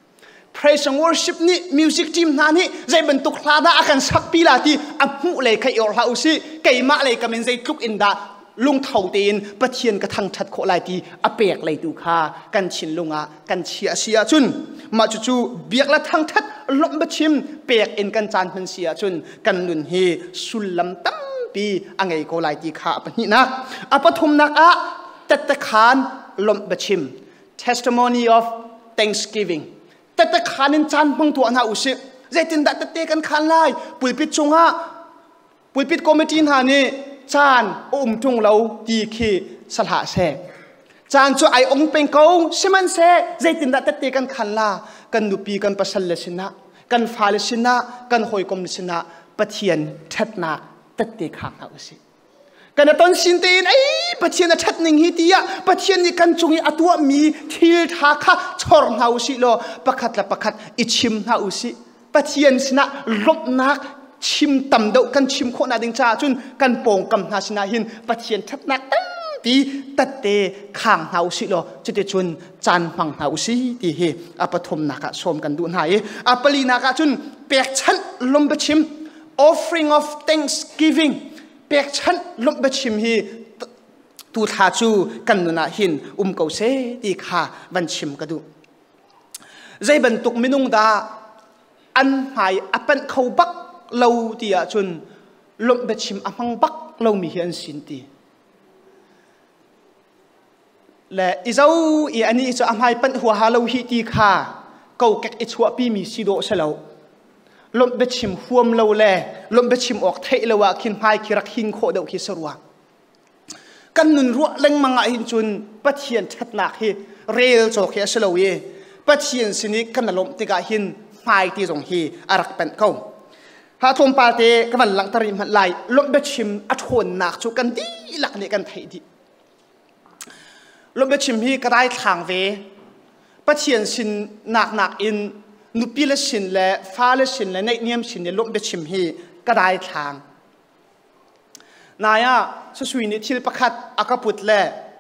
praise and worship นี่ music team นั่นนี่ใจบรรทุกลาดาอากันสักปีลาที่อัหูเลยใครออกหาอุสิไก่มาเลยก็เป็นใจทุกอินดาลุงเท่าเตีนปะเทียนกระทั่งชัดโคลายตีอเปียกเลยดูข้ากันชินลุงอ่ะกันเชียเชียจุนมาจู่จู่เบียกละทั้งทัดลมบชิมเปียกเอ็นกันจานพันเชียจุนกันนุนเฮสุลลำตั้มปีอังไงโคลายตีข้าปะนี่นะอปฐุมนักอ่ะตัดตะขานลมบชิม testimony of thanksgiving ตัดตะขานินจานพังตัวนาอุสิใจตินดัดตะเตกันขานไล่ปุยปิดจงอ่ะปุยปิดคอมมิตี้หานี่จานอุ้มจงเราดีขีสละเสกจานช่วยไอองเป็นเขาใช่มันเสกใจตินดัดเตกันขันลากันดูปีกันปัสสลสินะกันฟาลสินะกันหอยกลมสินะปะเทียนเท็ดนักเตเตขังเอาสิกันต้นสินเตีนไอ้ปัจเจียนชัดหนึ่งฮิตยาปัจเจียนนี่กันจงอตัวมีทิลทาคะชอร์เฮาสิโลประคัดละประคัดอิชิมเฮาสิปัจเจียนสินะลบนักชิมต่ำเดากันชิมโคนาดิงจ้าจุนกันโป่งกำนาสินาหินปัจเจียนชัดนักตั้งปีตัดเตข้างเฮาสิโลจุดจุนจานฟังเฮาสิตีเฮอปฐมนักชมกันดูหายอปลีนักจุนเปียกชันลมบชิม offering of thanksgivingเปียกฉันลบไปชิมฮีตูทาจูกันนุนาหินอุ้มเกาเสตีขาบันชิมกระดูใจบรรทุกมินุงดาอันหายอปันเขาบักเราตีอาจุนลบไปชิมอมังบักเรามีเห็นสินตีและอีเจ้าอีอันนี้จะอภัยปันหัวหาเราฮีตีขาเกาเก็กอิชัวปีมีสิโดเสลาลมเบชิมห่วมเราแลลมเบชิมออกเทเลวะขินพายคิรักหินโคเดวคิสรัวกันนุนรัวเล็งมังอินจุนปัจเจียนชัดนักฮีเรลโจเคียสลาวีปัจเจียนสินิกันลมติกาหินพายตีจงฮีอารักเป็นเขาหาทมปาเตกันหลังตริมไหลลมเบชิมอัฐวนนักจุกันดีหลักนี้กันไทยดีลมเบชิมฮีก็ได้ทางเวปัจเจียนสินนักนักอินนุปีละสินและฟ้าละสินและในเนียมสินเนี่ยลบเบชิมฮีก็ได้ทางนายะสุสุยนิทิลประคัดอากาปุตแล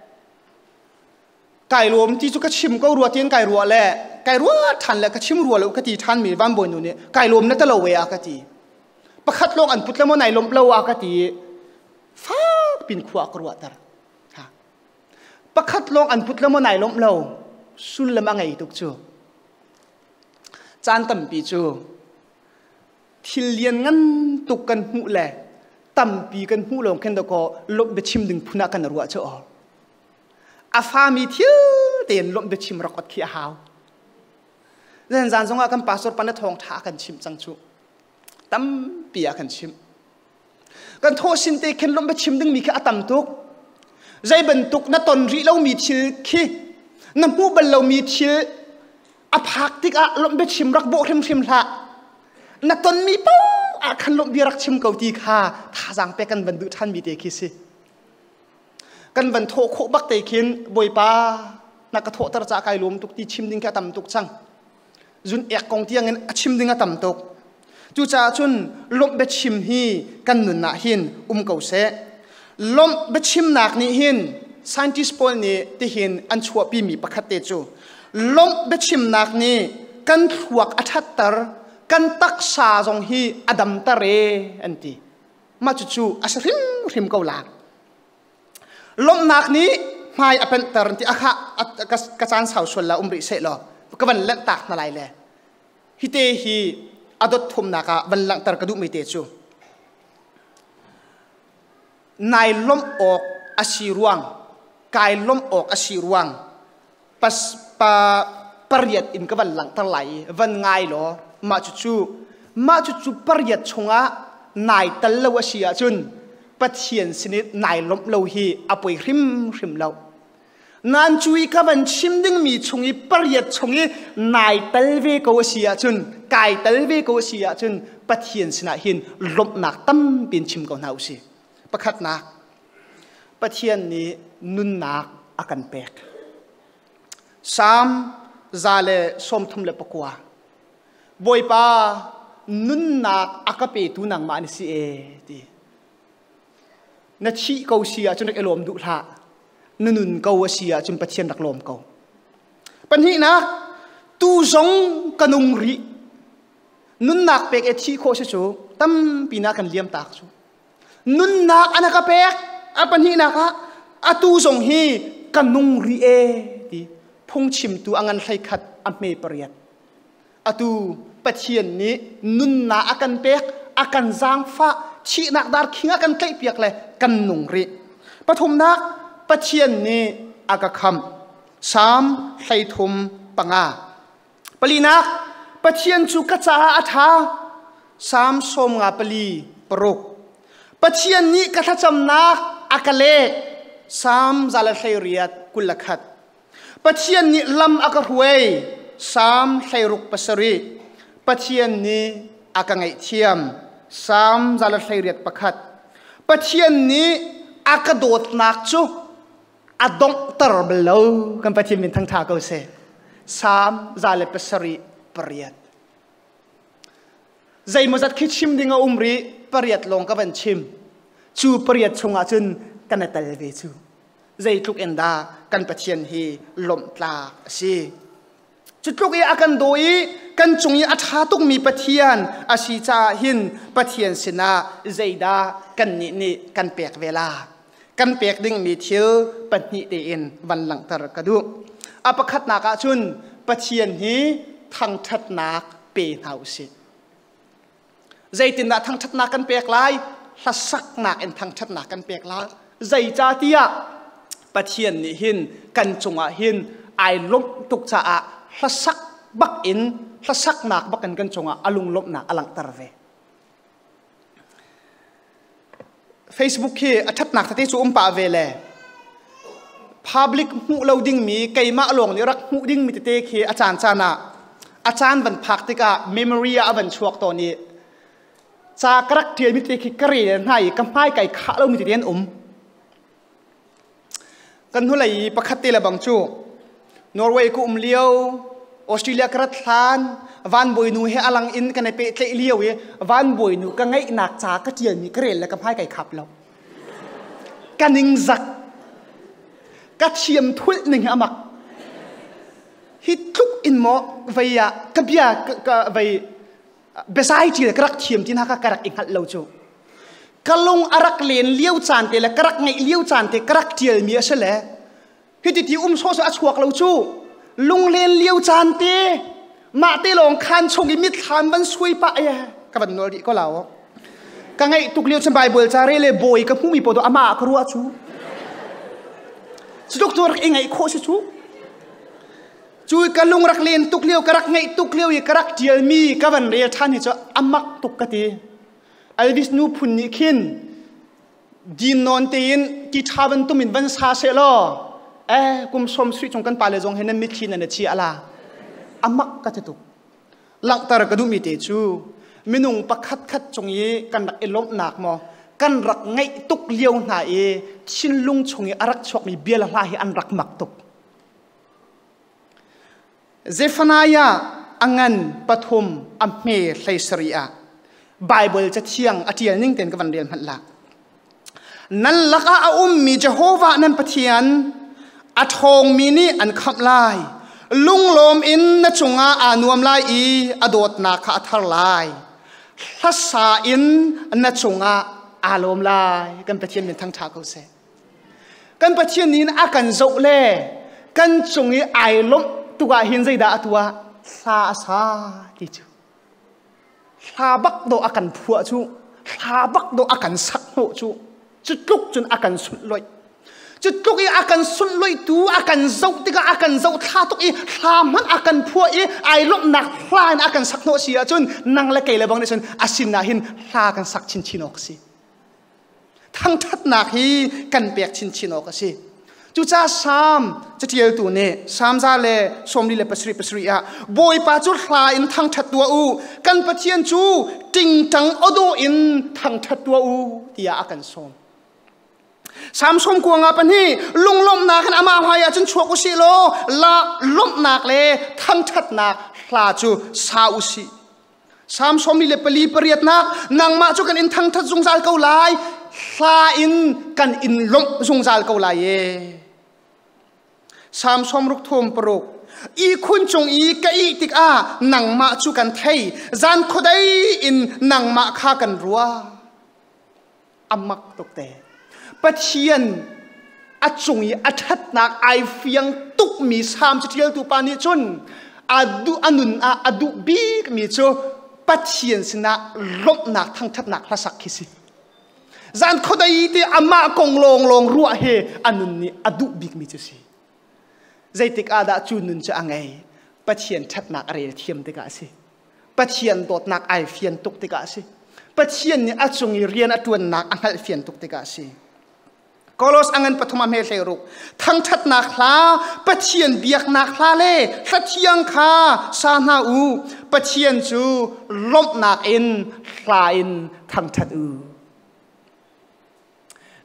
ไก่รวมที่จุกชิมก็รัวเตียนไก่รัวแลไก่รัวทันและกชิมรัวแล้วกติทันมีบ้านบนอยู่เนี่ยไก่รวมนั่นตะเลวอากติประคัดลงอันพุทธละโมไหนลมเลวอากติฟ้าปินขวากรัวตระประคัดลงอันพุทธละโมไหนลมเลวสุนละมังไงตุกจูจานตั้มปีจูทิลเลียนงั้นตุกันหูแหล่ตั้มปีกันหูลงแค่ตัวก็ลบเบชิมดึงพุนักกันรัวเจ้าอ๋ออาฟามีทิวเตียนลบเบชิมรักอดขี้หาวเรื่องจานสงฆ์กันปาสดปันทองท้ากันชิมจังจูตั้มปีกันชิมกันโทสินเตเข็นลบเบชิมดึงมีแค่อาตั้มตุกใจบรรทุกนัตตนรีเรามีทิลขี้น้ำผู้บรรเรามีทิลอภักติกะลมเบชิมรักโบริมริมละนักตนมีปูอาคันลมเบียรักชิมเกาตีขาท่าจังไปกันบรรดุท่านมีเตคิสิกันบรรโทโคบักเตคินบอยปานักโทตระจากไก่ลมตุกตีชิมดิ้งแค่ตำตุกจังจุนเอกกองเตียงเงินชิมดิ้งแค่ตำตุกจู่จ้าจุนลมเบชิมฮีกันนุนนาหินอุ้มเกาเสลมเบชิมนักนี้หินไซน์ติสโพลนี้ที่หินอันชัวปีมีประคัตเตจูลมเบชิมนักนี้กันถวกอัฐตร์กันตักษาจงฮีอดัมตะเรอันตีมาจู่จู่อาศัยริมริมเกาลาลมนักนี้ไม่อเป็นตร์ที่อาคากระจานสาวชนละอุมริเสลอก็วันเล่นตักนั่นไรเลยฮิเตฮีอดทุมนักะวันหลังตร์กระดูไม่เตจูนายลมออกอาชีรวงกายลมออกอาชีรวงปัสปาปริยัดอินกับวันหลังตะไหลวันง่ายหรอมาจุจูมาจุจูปริยัดชงะนายตะลวเชียจุนปัจเจียนสนิดนายลมเลวฮีอป่วยริมริมเลวนานจุยกับวันชิมดึงมีชงอีปริยัดชงอีนายตะลเวกวเชียจุนกายตะลเวกวเชียจุนปัจเจียนสนาหินลมหนักตั้มเป็นชิมกับนาวสิประคัดนักปัจเจียนนี้นุนนักอาการแปลกสามซาเลสมทุมเลปกัวบอยปานุนนักอากาเปตุนังมานิสิเอดีนัดชีเกาเสียจนนักเอลมดุละนุนเกาเสียจนปัจเจียนนักลมเกาปัญหานะตูจงกันุงรีนุนนักเป็กเอชีโคชจูตั้มปีนักกันเลี้ยมตากจูนุนนักอนาคาเป็กอาปัญหานะคะอาตูจงฮีกันุงรีเอดีพงชิมตัวอันไทยขัดอเมปริยัดอตูปัจเจียนนี้นุนนาอากันเปียกอากันจางฟ้าชีนักดาร์คิงอากันใกล้เปียกเลยกันนุงรีปฐมนักปัจเจียนนี้อากาคำสามไททุมปังอาปลีนักปัจเจียนจุกจ้าอาทาสามสมงาปลีปรุกปัจเจียนนี้กระทำจำนักอากาเลสามซาลาไทเรียดกุลขัดปัจเจียนนี้ลำอากาหวยสามไทรุกปัสรีปัจเจียนนี้อากาไงเทียมสามซาลาไทเรียดประคัดปัจเจียนนี้อากระโดดนักจูอดงตรบลาวกันปฏิมินทั้งทางเขาเสสามจาเลปสรีปริยัดใจมันจะคิดชิมดิ่งอุมรีปริยัดลงกับเป็นชิมจูปริยัดชงอาจุนกันในตะเลวิจูใจทุกเอ็นดากันปฏิยันฮีลมตาสีจุดลูกอีอากันโดยกันจงยอัฐาตุกมีปฏิยันอาชีจาหินปฏิยันสินะใจดากันนี่นี่กันเปียกเวลากันเปียกดิ่งมีเที่ยวปฏิเดียนวันหลังตระกระดูอาปคัดนักอาจุนปฏิยันฮีทางทัดนักเป็นเฮาสิใจตินดาทางทัดนักกันเปียกลายละสักนักเอ็นทางทัดนักกันเปียกลายใจจ่าเตียปฏิยันนี่หินกันจงอาหินไอลบตุกจ่าละสักบักอินละสักนักบักกันกันจงอาอลุงลบนักอลังตระเว Facebook ที่อัฐนักที่จูอุมปาเวล Public หูเราดิ้งมีไก่มาหลงนี่รักหูดิ้งมีเตะที่อาจารย์จานะอาจารย์บันพักติกา Memory อาบันช่วงตัวนี้จากรักเทียนมีเตะที่กระเรียนให้กำไพ่ไก่ข้าเรามีเตียนอุมกันทุลัยประคัตติละบังจูนอร์เวย์กูอุมเลี้ยวออสเตรเลียกระทานวันบอยนูเฮอลังอินกันในเปเตเลี้ยวเววันบอยนูก็ไงหนักจากระเทียนมีกระเรียนและกำไพ่ไก่ขับเรากันนิงจักกระเทียมทุลหนึ่งอามักฮิทุกอินโมไว้อะกบยาก็ไว้เบสไอที่กระเทียมที่นักกระอิงหัดเราจูกะลงอารักเลียนเลี้ยวจานเตะและกระไงเลี้ยวจานเตะกระเทียมมีอะไรฮิติที่อุ้มโซ่สะชวกเราจูลุงเลียนเลี้ยวจานเตะมาเตะลงคันชงอิมิตคันบันซุยปะเอ๋กับบันโนดีก็เรากังไงตุกเลี้ยวฉันไปเบลจาเรเลบอยกับผู้มีปอดอามาครัวจูสุดตัวรักเองไงโคชจูจูกะลุงรักเลียนตุกเลี้ยวกระไงตุกเลี้ยวอีกระเทียมมีกับบันเรียท่านนี่จะอามักตุกกะตีอัลวิสนูพุนนิคินดินนอนตีนกิทาบันตุมินบันซาเซลอเอ้กุมสมสวิจงกันปาเลจงเห็นมิคินนั่นชีอะไรอามักกะติตุหลังตระกระดูมีเตจูมินุงปักขัดขัดจงยีกันรักเอลบหนักมอกันรักไงตุกเลี้ยวหนาเอชินลุงชงยีอารักชกมีเบียลลาฮิอันรักมักตุกเซฟานายาอังันปฐมอัมเมไลสริอาไบเบิลจะเที่ยงอาทิตย์นิ่งเต็นกับวันเรียนพันละนั่นลักอาอุมมีเจโฮวานั่นปะเทียนอาทงมีนี่อันขับไล่ลุงลมอินนจงอาอานวมไล่อีอดดนาคาทลายทัศาอินนจงอาอารมไล่กันปะเทียนเป็นทั้งทาเขาเสกันปะเทียนนี้อากันโจเล่กันจงอีไอลมตัวหินใจดาตัวซาซาที่จูลาบักโดอากันผัวจูลาบักโดอากันสักโนจูจุดลุกจนอากันสุดลอยจุดลุกอีอากันสุดลอยตัวอากันเจ้าติกาอากันเจ้าท่าตุกอีลามันอากันผัวอีไอลบหนักลายอากันสักโนเสียจนนั่งและเกลบังในจนอาสินนาหินลากันสักชินชินออกสิทั้งทัดหนักฮีกันเปียกชินชินออกสิจูจ้าสามจะเที่ยวตัวเนี่ยสามซาเลสมลีเลปสริปสริอะบอยปาจุลาอินทั้งทัดตัวอูกันปะเทียนจูติงจังอโดอินทั้งทัดตัวอูที่อากันสมสามสมกวงอาปันฮีลุงล้มนากันอามาพายาจนชัวกุสิโลละล้มนักเลทั้งทัดนักลาจูซาอุสิสามสมลีเลปลีปริยดนักนางมาจูกันอินทั้งทัดจงซาลเกาไลลาอินกันอินล้มจงซาลเกาไลเยสามสมรุกทมปรุกอีคุณจงอีกอีติกอาหนังมาจูกันไทยจานขดายอินหนังมาฆ่ากันรัวอามักตกแต่ปะเทียนอาจงอีอาทัดนักไอเฟียงตุกมีสามจะเที่ยวตุปานิจนอาดูอนุนอาอดูบีกมีโจปะเทียนสินะลบนักทั้งทัดนักละสักคิสิจานขดายที่อามากงลงลงรัวเฮอนุนนี่อดูบีกมีโจสิใจติกอาดาจูนุนจะอังไงปะเทียนชัดนักอะไรเทียมติกาสิปะเทียนโดดนักไอเฟียนตุกติกาสิปะเทียนนี่อาจงเรียนอตวนนักอังไงเฟียนตุกติกาสิกอลสอังเงินปฐมเมเสรุกทั้งชัดนักลาปะเทียนเบียกนักลาเล่สัตยังคาซานาอูปะเทียนจูลบนักอินลาอินทั้งชัดอู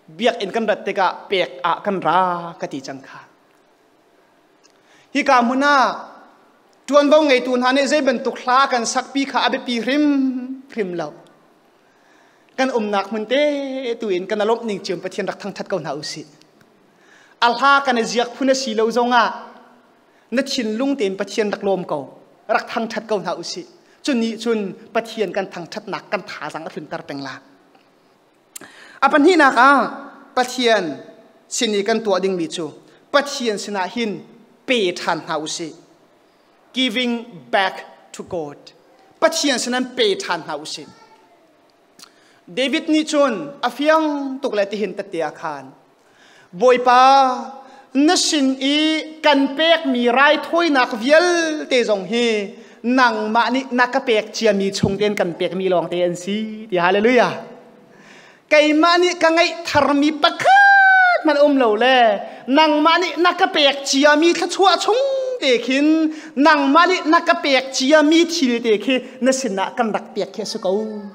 เบียกอินกันรัตเตกะเปียกอะกันรากติจังค่ะฮิกามุนาจวนบ่งไงตูนหาเนี่ยใจเป็นตุกลากันสักปีขาอเบปีริมริมเรากันอมนักมันเตตูอินกันอารมณ์นิ่งจิมประเทียนรักทั้งทัดเก่าหนาอุสิอัลฮากันเจียกพุนสีเลวจงอ่ะนัดชินลุงเต็นประเทียนรักลมเก่ารักทั้งทัดเก่าหนาอุสิจนนี้จนประเทียนกันทั้งทัดหนักกันถาสังอภินตรเป็นลาอปันที่นักอ่ะประเทียนสินีกันตัวดิ่งมีจูประเทียนสินาหินเปทันหนาอุสิ giving back to God ประเทียนสินั้นเปทันหนาอุสิเดวิดนี่จนอฟิยังตุกเลติหินตะเตียคานบอยป้านสินอีกันเปกมีไรถ้วยนักเวียลเตจงเฮนังมานี่นักเปกเจียมีชงเตียนกันเปกมีลองเตียนซีดีฮาเลลูยาไก่มานี่กังไงทารมีปะคัดมันอมเหลาเล่นังมานี่นักเปกเจียมีทัชวชงเตคินนังมานี่นักเปกเจียมีทิลเตคินสินนักกันดักเปกเคสกู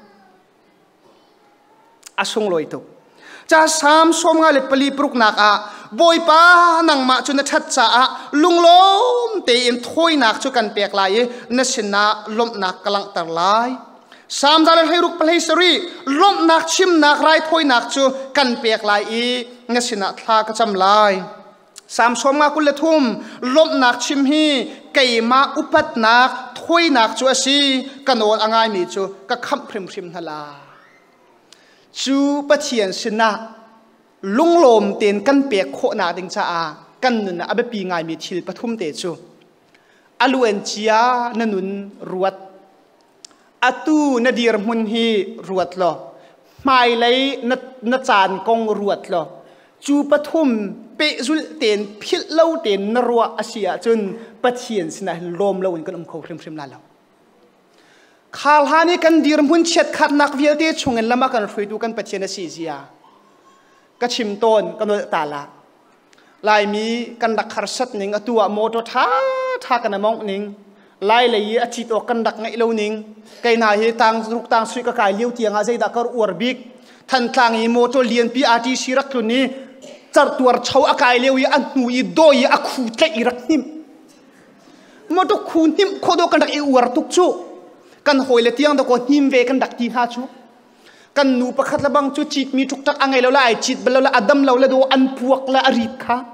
อาสงลอยตุจะสามสมงาเลปลีปรุกนักอะบอยป้านังมาจุนทัดจ้าลุงล้มเตียนถ้วยนักจุกันเปียกลายนสินะลมนักกำลังตรลายสามดาร์ให้รุกเพลสรีลมนักชิมนักไรถ้วยนักจุกันเปียกลายนสินะทากจำลายสามสมงากุลทุ่มลมนักชิมฮีไก่มาอุปัตนักถ้วยนักจุอสีกันโอนอ่างไงมีจุก็คำพริมพริมทลาจูปะเทียนสินะลุงลมเตียนกันเปียกโคนาดิงจ้ากันนุนอาเบปีงายมีทิลปทุมเตจูอลูเอนจียนนุนรวดอตูนดีรมุนฮีรวดลอไม่เลยนัดนัดจานกงรวดลอจูปทุมเปจุลเตียนพิลเล่าเตียนนรัวอาเซียจนปะเทียนสินะลมเล่าอินกันอมเขาพริมพริมลาเราข้าลานี่กันดีรมุนเช็ดขัดนักเวียเตชงเงินละมากันคุยดูกันปะเทียนสีเสียก็ชิมต้นกันโดยตาละลายมีกันดักขารสัตนิงตัวโมโตท่าท่ากันมองนิงลายเลยอาจิตอกันดักไงเลวนิงไกน่าเฮตังรุกตังสุยกกายเลี้ยวเตียงอาใจดักกรอวร์บิกทันทางอีโมโตเลียนปีอาทิสิรักลุนี้จัดตัวเช่าอากายเลี้ยวอันนูอีโดยอาคูเตอิรักนิมโมโตคูนิมโคโดกันดักอีอวร์ตุกจูกันหอยเลเตียงตะโกนิมเวกันดักทีฮาจูกันนูประคัดละบังจุจิตมีทุกทักอังไงแล้วละไอจิตเบลละอดัมเราละดูอันพวกละอริบค่ะ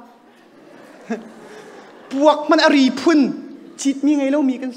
พวกมันอริพุนจิตมีไงแล้วมีกัน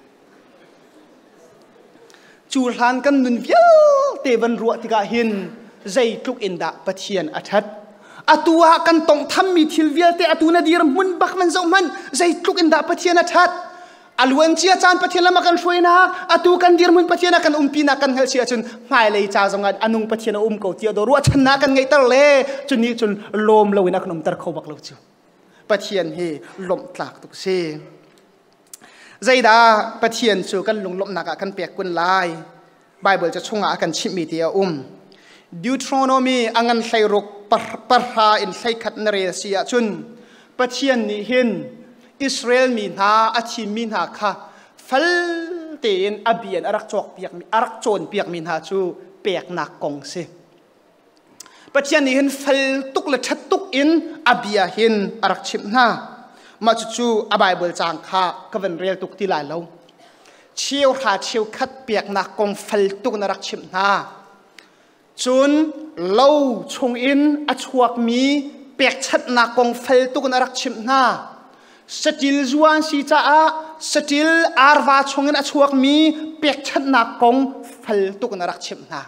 จูลานกันนุนเวียเตวันรัวติกาหินใจทุกอินดาปะเทียนอัฐอตัวกันต้องทำมีทิลเวียเตอตัวนาดีรมุนบักมันเจ้ามันใจทุกอินดาปะเทียนอัฐอลวนเชียจานปะเทียนละมากันช่วยนักอตูกันดีรมุนปะเทียนกันอุ้มปีนักกันเฮลเชียจนไม่เลยจ้าจงกันอนุงปะเทียนอุ้มเกาเตียดรัวชนะกันไงตะเล่จนนี้จนลมเลวินักนมตะเขาบักเลวจูปะเทียนเฮลมตากตุกเซใจดาปะเทียนจูกันลงลมนักกันเปียกกุนลายไบเบิลจะชงอากันชิมีเตียอุ้มดิวทรโนมีอังันไซรุกปะปะฮาอินไซขัดนเรเซียจุนปะเทียนนี้เห็นอิสราเอลมีนาอาชีมีนาค่ะฟัลเตียนอเบียนอารักจอกเปียกอารักโจนเปียกมีนาจูเปียกนักกงเซปัจจัยนี้เห็นฟัลตุกและชัดตุกอินอเบียเห็นอารักชิมนามาจูจูอบบายเบิลจางค่ะก็เป็นเรียลตุกที่หลายแล้วเชี่ยวหาเชี่ยวคัดเปียกนักกงฟัลตุกนารักชิมนาจุนเล่าชงอินอชวกมีเปียกชัดนักกงฟัลตุกนารักชิมนาสติลจวนสีจ้าสติลอารวาชงเงินอชวกมีเปียกชัดนักกงฟัลตุกนรักชิมนา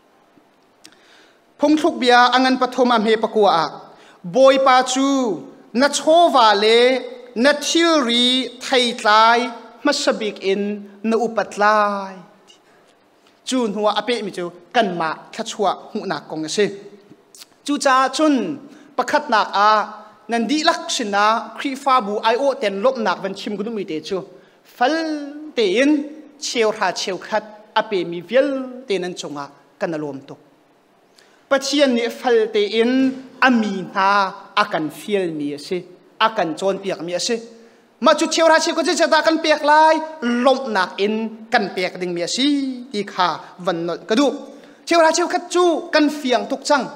พงทุกเบียอังันปฐมอเมปกัวบอยปาจูนัชโชวาเลนัทิลรีไทยไลมัสบิกอินนอุปัตไลจูนหัวอเปมิจูกันมาทัชวะหุนักกงเสจูจ้าจุนประคัดนักอานันดีลักษณะครีฟาบูไอโอเต็นลบหนักวันชิมกุนุมีเตจูฟัลเตียนเชียวหาเชียวคัดอเปมีเวลเตนันจงะกันรวมตุกปัจจัยนี้ฟัลเตียนอามีนาอากันฟิลมีสิอากันโจนเปียกมีสิมาจุดเชียวหาเชียวก็จะจะตากันเปียกลายลบหนักอินกันเปียกดึงมีสิที่ขาวันนกระดูเชียวหาเชียวคัดจูกันเฟียงทุกจัง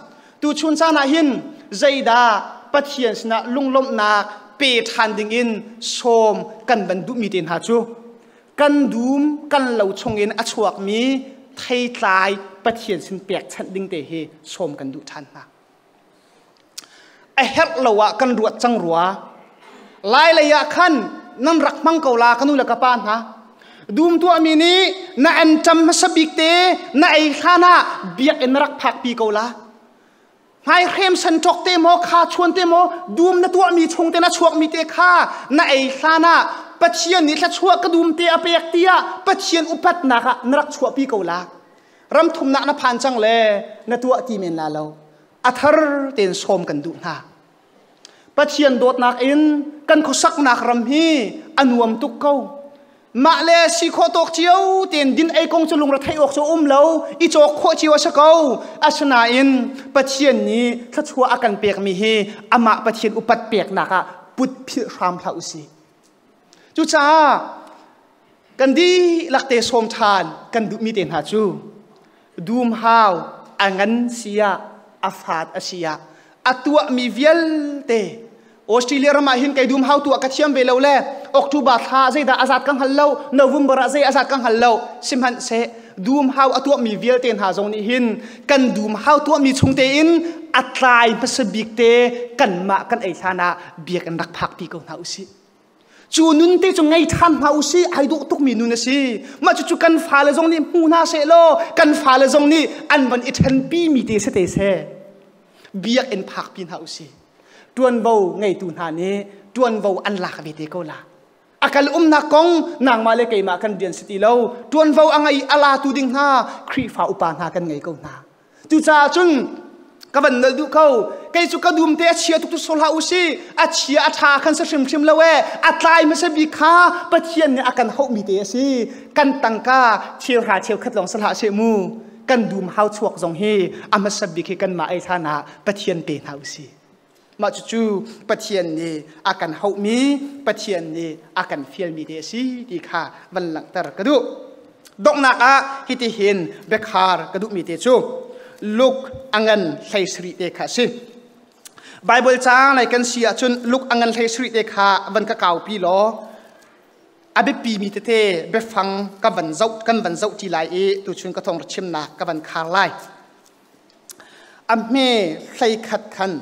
ตูชุนซานาหินใจดาปะเทียนสนะลุงลมนาเปทันดิงอินโสมกันบันดุมีเตนหาจูกันดูมกันเหล่าชงอินอชวกมีไทยลายปะเทียนสินเปียกชันดิงเตเฮโสมกันดุทันนะไอเฮลเราอะกันรวดจังรัวลายระยะขั้นนั่นรักมังเกาลากันุลกปานฮะดูมตัวมีนี้น่าอันจำมาสบิกเตน่าไอข้าน่าเบียกเอ็นรักพักปีเกาลาให้เข้มสันจกเตโมข้าชวนเตโมดูมน่าตัวมีชงเตน่าชวกมีเตข้าน่าไอข้าน่าปัจเจียนนี่ถ้าชวกกระดูมเตอเปียกเตียปัจเจียนอุปัตนักนรักชวกปีเกาลารำทุมนักนพันจังเลยน่าตัวตีเมนลาเราอัทรเต็นชมกันดูนะปัจเจียนโดดนักอินกันขสักนักรำฮีอนุมตุกเกามาเลสิโคตกเจียวเตียนดินไอกงจะลงระไทยออกจะอุ้มเราอีจอกโคเจียวสกาวอาชนาอินปัจเจียนนี้ถ้าชัวอากันเปียกมีเฮอามาปัจเจียนอุปัตเปียกนักปุดพิรามพระอุสีจุจ้ากันดีลักเตสมทานกันดูมีเตียนหาจูดูมฮาวอังันเสียอาฟาดอาเซียอัตัวมีเวลเตออสเตรเลียมาหินไกดูมฮาวตัวกัดเชียมเวลเลออกตุบาทาใจดาอาซาดกังฮัลโลนวุมบราใจอาซาดกังฮัลโลสิมฮันเซดูมฮาวตัวมีเวลเตนหาจงนี้หินกันดูมฮาวตัวมีชงเตอินอัตรายพัสบิกเตกันมากันไอชานาเบียกันรักพักปีกนาอุสิจูนุนเตจงไงทันนาอุสิไอดูตุกมีนุนสิมาจุจุกันฟาเลจงนี้มูนาเซโลกันฟาเลจงนี้อันบันอิทันปีมีเตเสเตเซเบียกเอ็นพักปีนาอุสิดวนเบาไงตูนหานี้ดวนเบาอันหลักเบเตโกลาอาการอุ้มนักกงนางมาเลกัยมากันเดียนสติเลวดวนเบาอังไงอาลาตูดิงหาครีฟ้าอุปาหากันไงก็นาจูจ่าจุนกับวันนั้นดูเขาไกจุกดูมเตะเชียตุกตุโซลาอุซีอาเชียอาชาคันเสชิมชิมเลวอาตายไม่ใช่บิคาปะเทียนเนี่ยอาการเขามีเตะสิกันตังกาเชียวหาเชียวขัดลองสละเชมูกันดูมเฮาชวกจงเฮอามาสบิกกันมาไอท่านาปะเทียนเตะเฮาสิมาจู่ๆปะเทียนนี่อาการเขามีปะเทียนนี่อาการเฟียลมีเดซีดีค่ะวันหลังตระกระดูดอกนักอะฮิติเห็นเบคาร์กระดูมีเดจูลูกอังเงินไทยสรีเดค่ะสิไบเบิลจ้าในกันเสียจนลูกอังเงินไทยสรีเดค่ะวันกะเก่าปีล้ออาเบปีมีเตเตเบฟังกับวันเจ้ากันวันเจ้าจีไลเอตุชุนกระทงรชิมนักกับวันคาร์ไลอเมไทยขัดขัน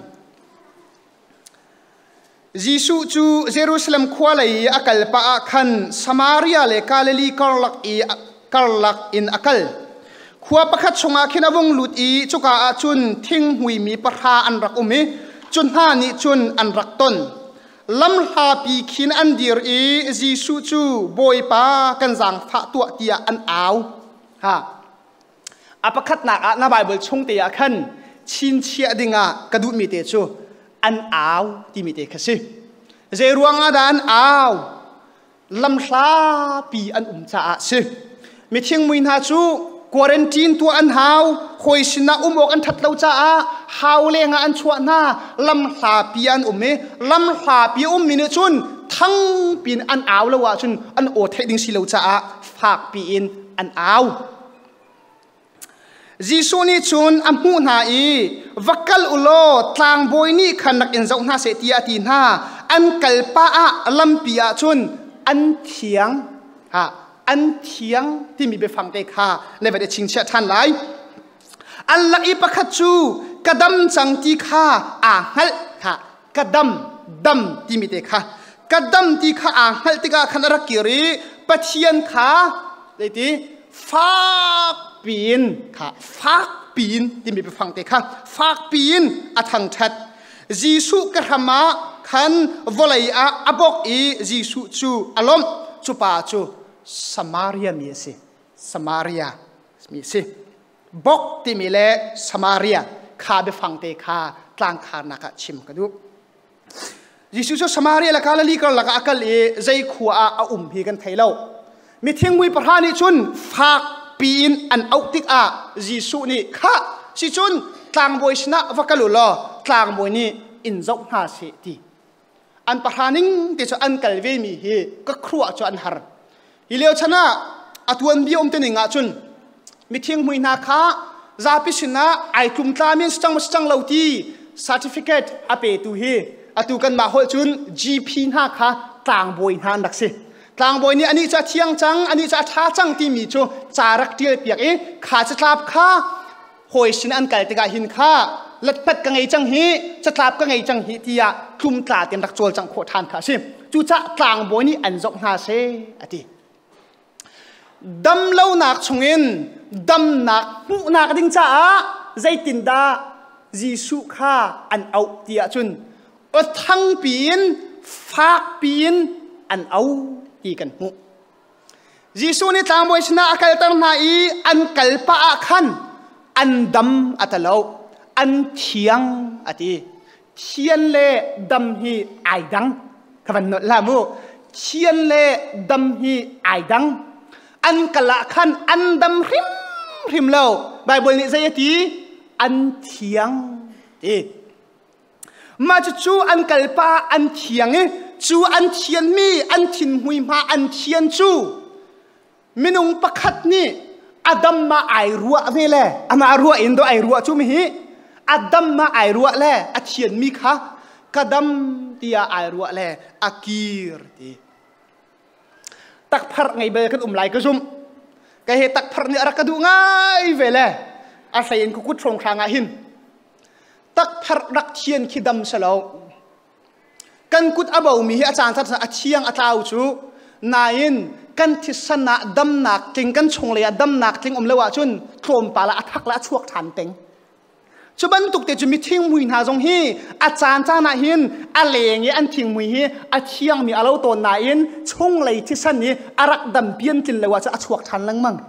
ยิสุจูเยรูซาเล็มขวาเลยอักลปะขันสมาริยาเลกาเลลีคาร์ลักอีคาร์ลักอินอักลขวาประคัดชงอาคินาวงลุดอีจุกอาจุนทิ้งหุยมีปะทาอันรักอุมิจุนฮานิจุนอันรักตนลำหาปีขินอันดีร์อียิสุจูบอยปากันจังฟะตัวเตียอันอาวฮะอาประคัดนักนาไบเบิลชงเตียขันชินเชียดิงากระดูมีเตจูอันอ้าวที่มีเด็กสิเจรวงอาดานอ้าวลำซาปีอันอุ่มจ่าสิมีเชียงมุยนาจูควอรันตีนตัวอันหาวคอยสินะอุ้มอกอันทัดเลาจ่าหาวเลงอันชวนาลำซาปีอันอุ่มเมลำซาปีอุ้มมีเนจุนทั้งปีอันอ้าวแล้วว่าจุนอันโอเทดิงสิเลาจ่าฝากปีอินอันอ้าวจิสุนี่จุนอัมพูนาอีวักลอุโลทางบอยนี่ขันนักอินเจ้าหน้าเสตีอาตีน่าอันกัลปะอะลัมปีอาจุนอันเทียงฮะอันเทียงที่มีไปฟังได้ค่ะในวันเดชิงเชท่านไรอันละอีปะคัจูกระดมจังตีค่ะอ่างฮัลค่ะกระดมดมที่มีได้ค่ะกระดมตีค่ะอ่างฮัลที่กาขันรักกิริปะเทียนค่ะได้ที่ฟ้าปีนค่ะฟากปีนที่มีไปฟังเตะค่ะฟากปีนอัทังทัดยิสุกระหมาขันวลัยอาอบอกอียิสุจูอารมณ์จูปาจูสมาริยามีสิสมาริยามีสิบอกที่มีเล่สมาริยาข้าไปฟังเตะค่ะกลางคานักชิมกันดูยิสุจูสมาริยาละกาลลีกันละกาอักลเอใจขัวอาอุ่มพีกันไทยเล่ามีเทียงมุยประธานิชุนฟากปีนอันเอาติกอาจิสุนี่ข้าสิจุนกลางบอยชนะวักลุลอกลางบอยนี่อินเจ้าหน้าเสตีอันประธานิงที่จะอันกัลเวมีเฮก็ครัวจะอันหาร์ฮิเลวชนะอัตวันเบียอมเตนิงอาจุนมีเทียงมุยนาข้า zapi sina ai kum tlamin stang stang lauti certificate ape tu hi atu kan ma hol chun gp na kha tlang boi na nak se tlang boi ni ani cha thiang chang ani cha tha chang ti mi chu charak tial piak e kha cha tlap kha hoi sin an kal te ga hin kha lat pat ka ngai chang hi cha tlap ka ngai chang hi tia klum tla tem rak chol chang kho than kha sim chu cha tlang boi ni an jok na se ati dam lo nak chungin dam nak pu nak ding cha zai tin da jisu kha an au tia chun o thang pin phak pin an au ti kan mu jisu ni tlang boi sina akal tar na i an kalpa khan an dam atalo an thiang ati thian le dam hi ai dang kavan no lamu thian le dam hi ai dang an kala khan an dam rim rim lo bible ni zai ti an thiang e ma chu an kalpa an thiang e chu an thian mi an thin hui ma an thian chu minung pakhat ni adam ma ai ruwa ve le ama ruwa indo ai ruwa chu mi hi adam ma ai ruwa le a thian mi kha kadam tia ai ruwa le akir ti tak phar ngai be kan um lai ka zum ka he tak phar ni ara ka du ngai ve le a sain ku kut thong khanga hin tak phar rak thian khidam salo kan kut abau mi hi achan tha a thiang atau chu nain kan thisana dam nak ting kan chung le dam nak ting om lewa chun thlom pala athak la chuak than teng chuban tuk te chu mi thing mui na jong hi achan cha na hin a leng ye an thing mui hi a thiang mi alo ton na in chung lei thisan ni arak dam pian tin lewa cha a chuak than lang mang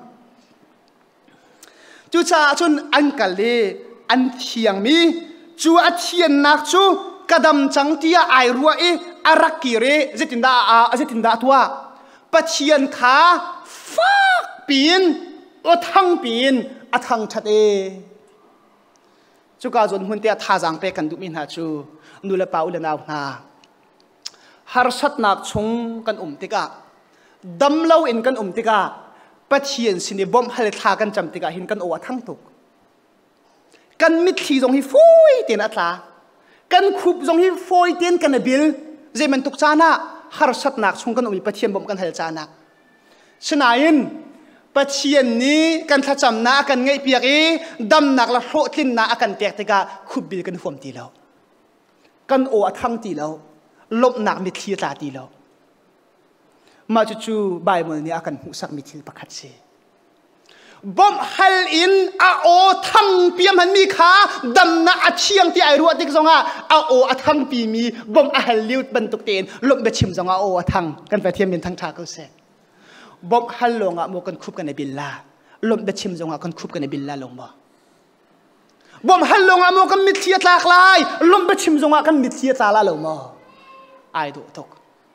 chu cha chun an kal le an thiang mi chu a thian nak chu kadam chang tia ai ruwa e arak ki re zetinda a zetinda tua pathian kha fak pin o thang pin a thang that e chu ka zon hun te tha jang pe kan du min ha chu nula pa ul naw na har sat nak chung kan um tika dam lo in kan um tika pathian sini bom hal tha kan cham tika hin kan o thang tuk kan mit thi jong hi foi ten atla kan khup jong hi foi ten kan bil je man tuk chana har sat nak chung kan umi pathian bom kan hal chana sinain pathian ni kan tha cham na kan ngai piak e dam nak la hro thlin na akan tek teka khub bil kan hom ti lo kan o athang ti lo lop nak mi thli ta ti lo ma chu chu bible ni akan hu sak mi thil pakhat se bom hal in a o thang piam han mi kha dam na a thiang ti ai ruwa tik zonga a o athang pi mi bom a hal liut ban tuk ten lop be chim zonga o athang kan pathian min thang tha ko se bom hal longa mo kan khup kan e billa lom be chim zonga kan khup kan e billa long ba bom hal longa mo kan mit thia tlak lai lom be chim zonga kan mit thia tala lo mo ai do tok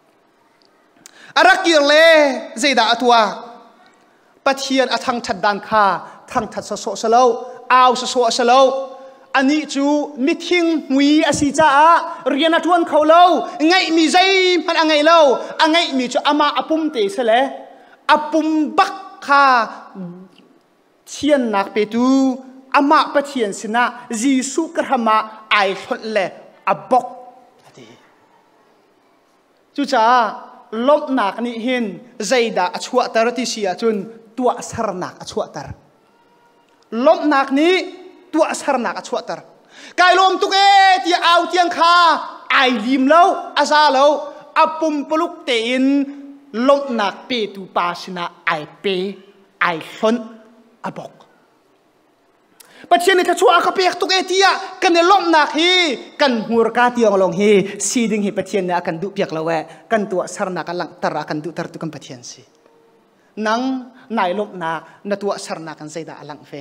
arakir le zeida atwa pathian athang that dan kha thang that so so salo aw so so salo ani chu mithing mui asi cha rian athuan kholo ngai mi zai man angai lo angai mi chu ama apum te sele apum bak kha thian nak pe tu ama pathian sina jisu krama ai thot le abok ati chu cha lop nak ni hin zaida achua tarati sia chun tua sarnak achua tar lop nak ni tua sarnak achua tar kai lom tuke ti au tiang kha ai lim lo asa lo apum peluk te in lop nak pe tu pasina ai pe ai thon abok pathian ni thachua ka pek tuke tia kan lop nak hi kan hur ka tiang long hi siding hi pathian na kan du piak lawe kan tua sarnak lang tar kan du tar tu kan pathian si nang nai lop nak na tua sarnak kan zaida alang fe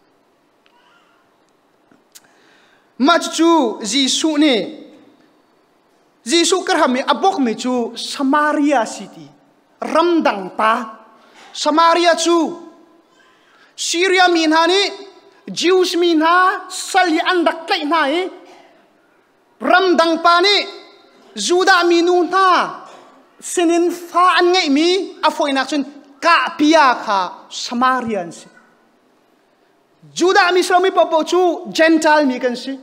machu jisu ni jisu karhami abok me chu Samaria city ramdang pa Samaria chu Syria min hani Jews min ha sali andak kai nai ramdang pa ni Juda minu na sinin fa an ngai mi afoi nak chun ka pia kha Samarians จูดามีสลามีปอปจูเจนทัลมีกันสิ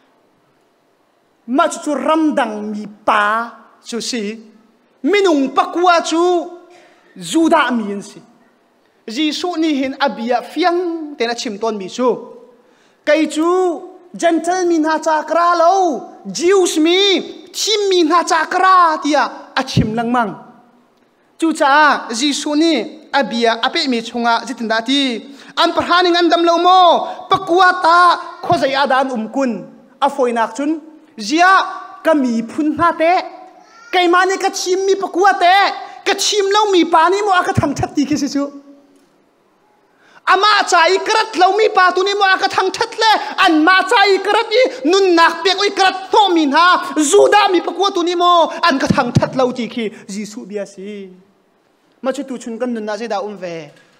มาจูรำดังมีป่าจูสิมินุงปักว่าจูจูดามีกันสิจีสุนี่เห็นอบียเฟียงเตนะชิมต้นมีจูไกจูเจนทัลมีนาจากราโลจิวส์มีชิมมีนาจากราเตียอาชิมลังมังจูจ้าจีสุนี่อบียอเปมีชงะจิตนดาทีอันประหาริงันดำโลโมปักว่าตาข้อใจอาดานอุมกุนอฟอยนักจุนเจียก็มีพุนนาเตะไก่มานี่ก็ชิมมีปักว่าเตะก็ชิมแล้วมีปานี่มัวก็ทางชัดดีคิดสิจูอามาใจกระดเรามีปาตุนี่มัวก็ทางชัดเลยอันมาใจกระดอีนุนนักเปียกอีกระดโตมินฮาจูดามีปักว่าตุนี่มัวอันก็ทางชัดเราจีคีจีสุเบียสีมาจุดตุชุนกันนุนนาเจดาอุมเว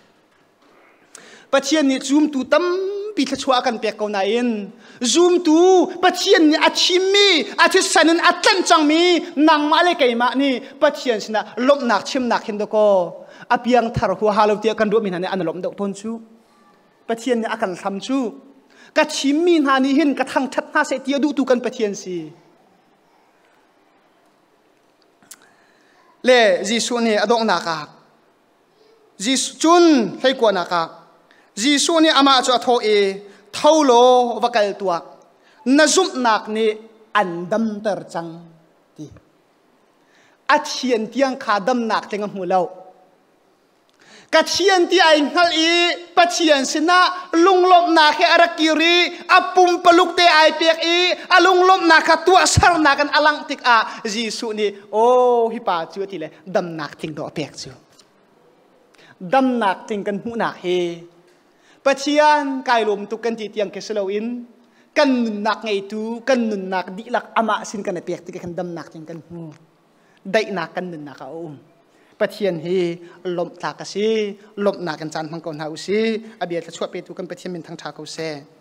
ปัจเจียนนี่ซูมตูตั้มปีละชัวกันเปียกเกาหนาอินซูมตูปัจเจียนนี่อาชิมีอาทิสันนอัตันจังมีนางมาเลกัยมานี่ปัจเจียนสินะลบหนักชิมหนักเห็นดอกก็อาเปียงทารหัวฮาโลเตียกันรู้มีนันเนี่ยอันลบดอกต้นชูปัจเจียนนี่อากันทำชูกัดชิมมีนานี่เห็นกระทั่งชัดหน้าเสียเตียดูตูกันปัจเจียนสิเล่จีสุนี่อดอกนักจีจุนให้กว่านักจีสุนี่อามาจะทอเอเท่าโลวักลตัวนซุมนักนี่อันดำเตอร์จังดีอาเทียนที่ยังขาดำนักเต็งหัวเรากัดเทียนที่ไอ้ฮัลอีปัจเจียนสินะลุงลบนักให้อารักิรีอาปุ่มปลุกเตไอเปียกอีอาลุงลบนักตัวสารนักันอลังติกอาจีสุนี่โอ้ฮิปาจูที่เลยดำนักทิ้งดอกเปียกจูดำนักทิ้งกันหูนักเฮปัจเจียนกายลมตุกันที่เตียงเคสโลอินกันนุนนักไงตูกันนุนนักดีลักอามาสินกันเปียกที่กันดำนักทิ้งกันหูได้นักกันนุนนักเอาอุ้มปัจเจียนเฮลมตากสีลมนักกันจันทร์พังกอนเฮาสีอาเบียจะช่วยไปตุกันปัจเจียนเป็นทางชาเขาเซ่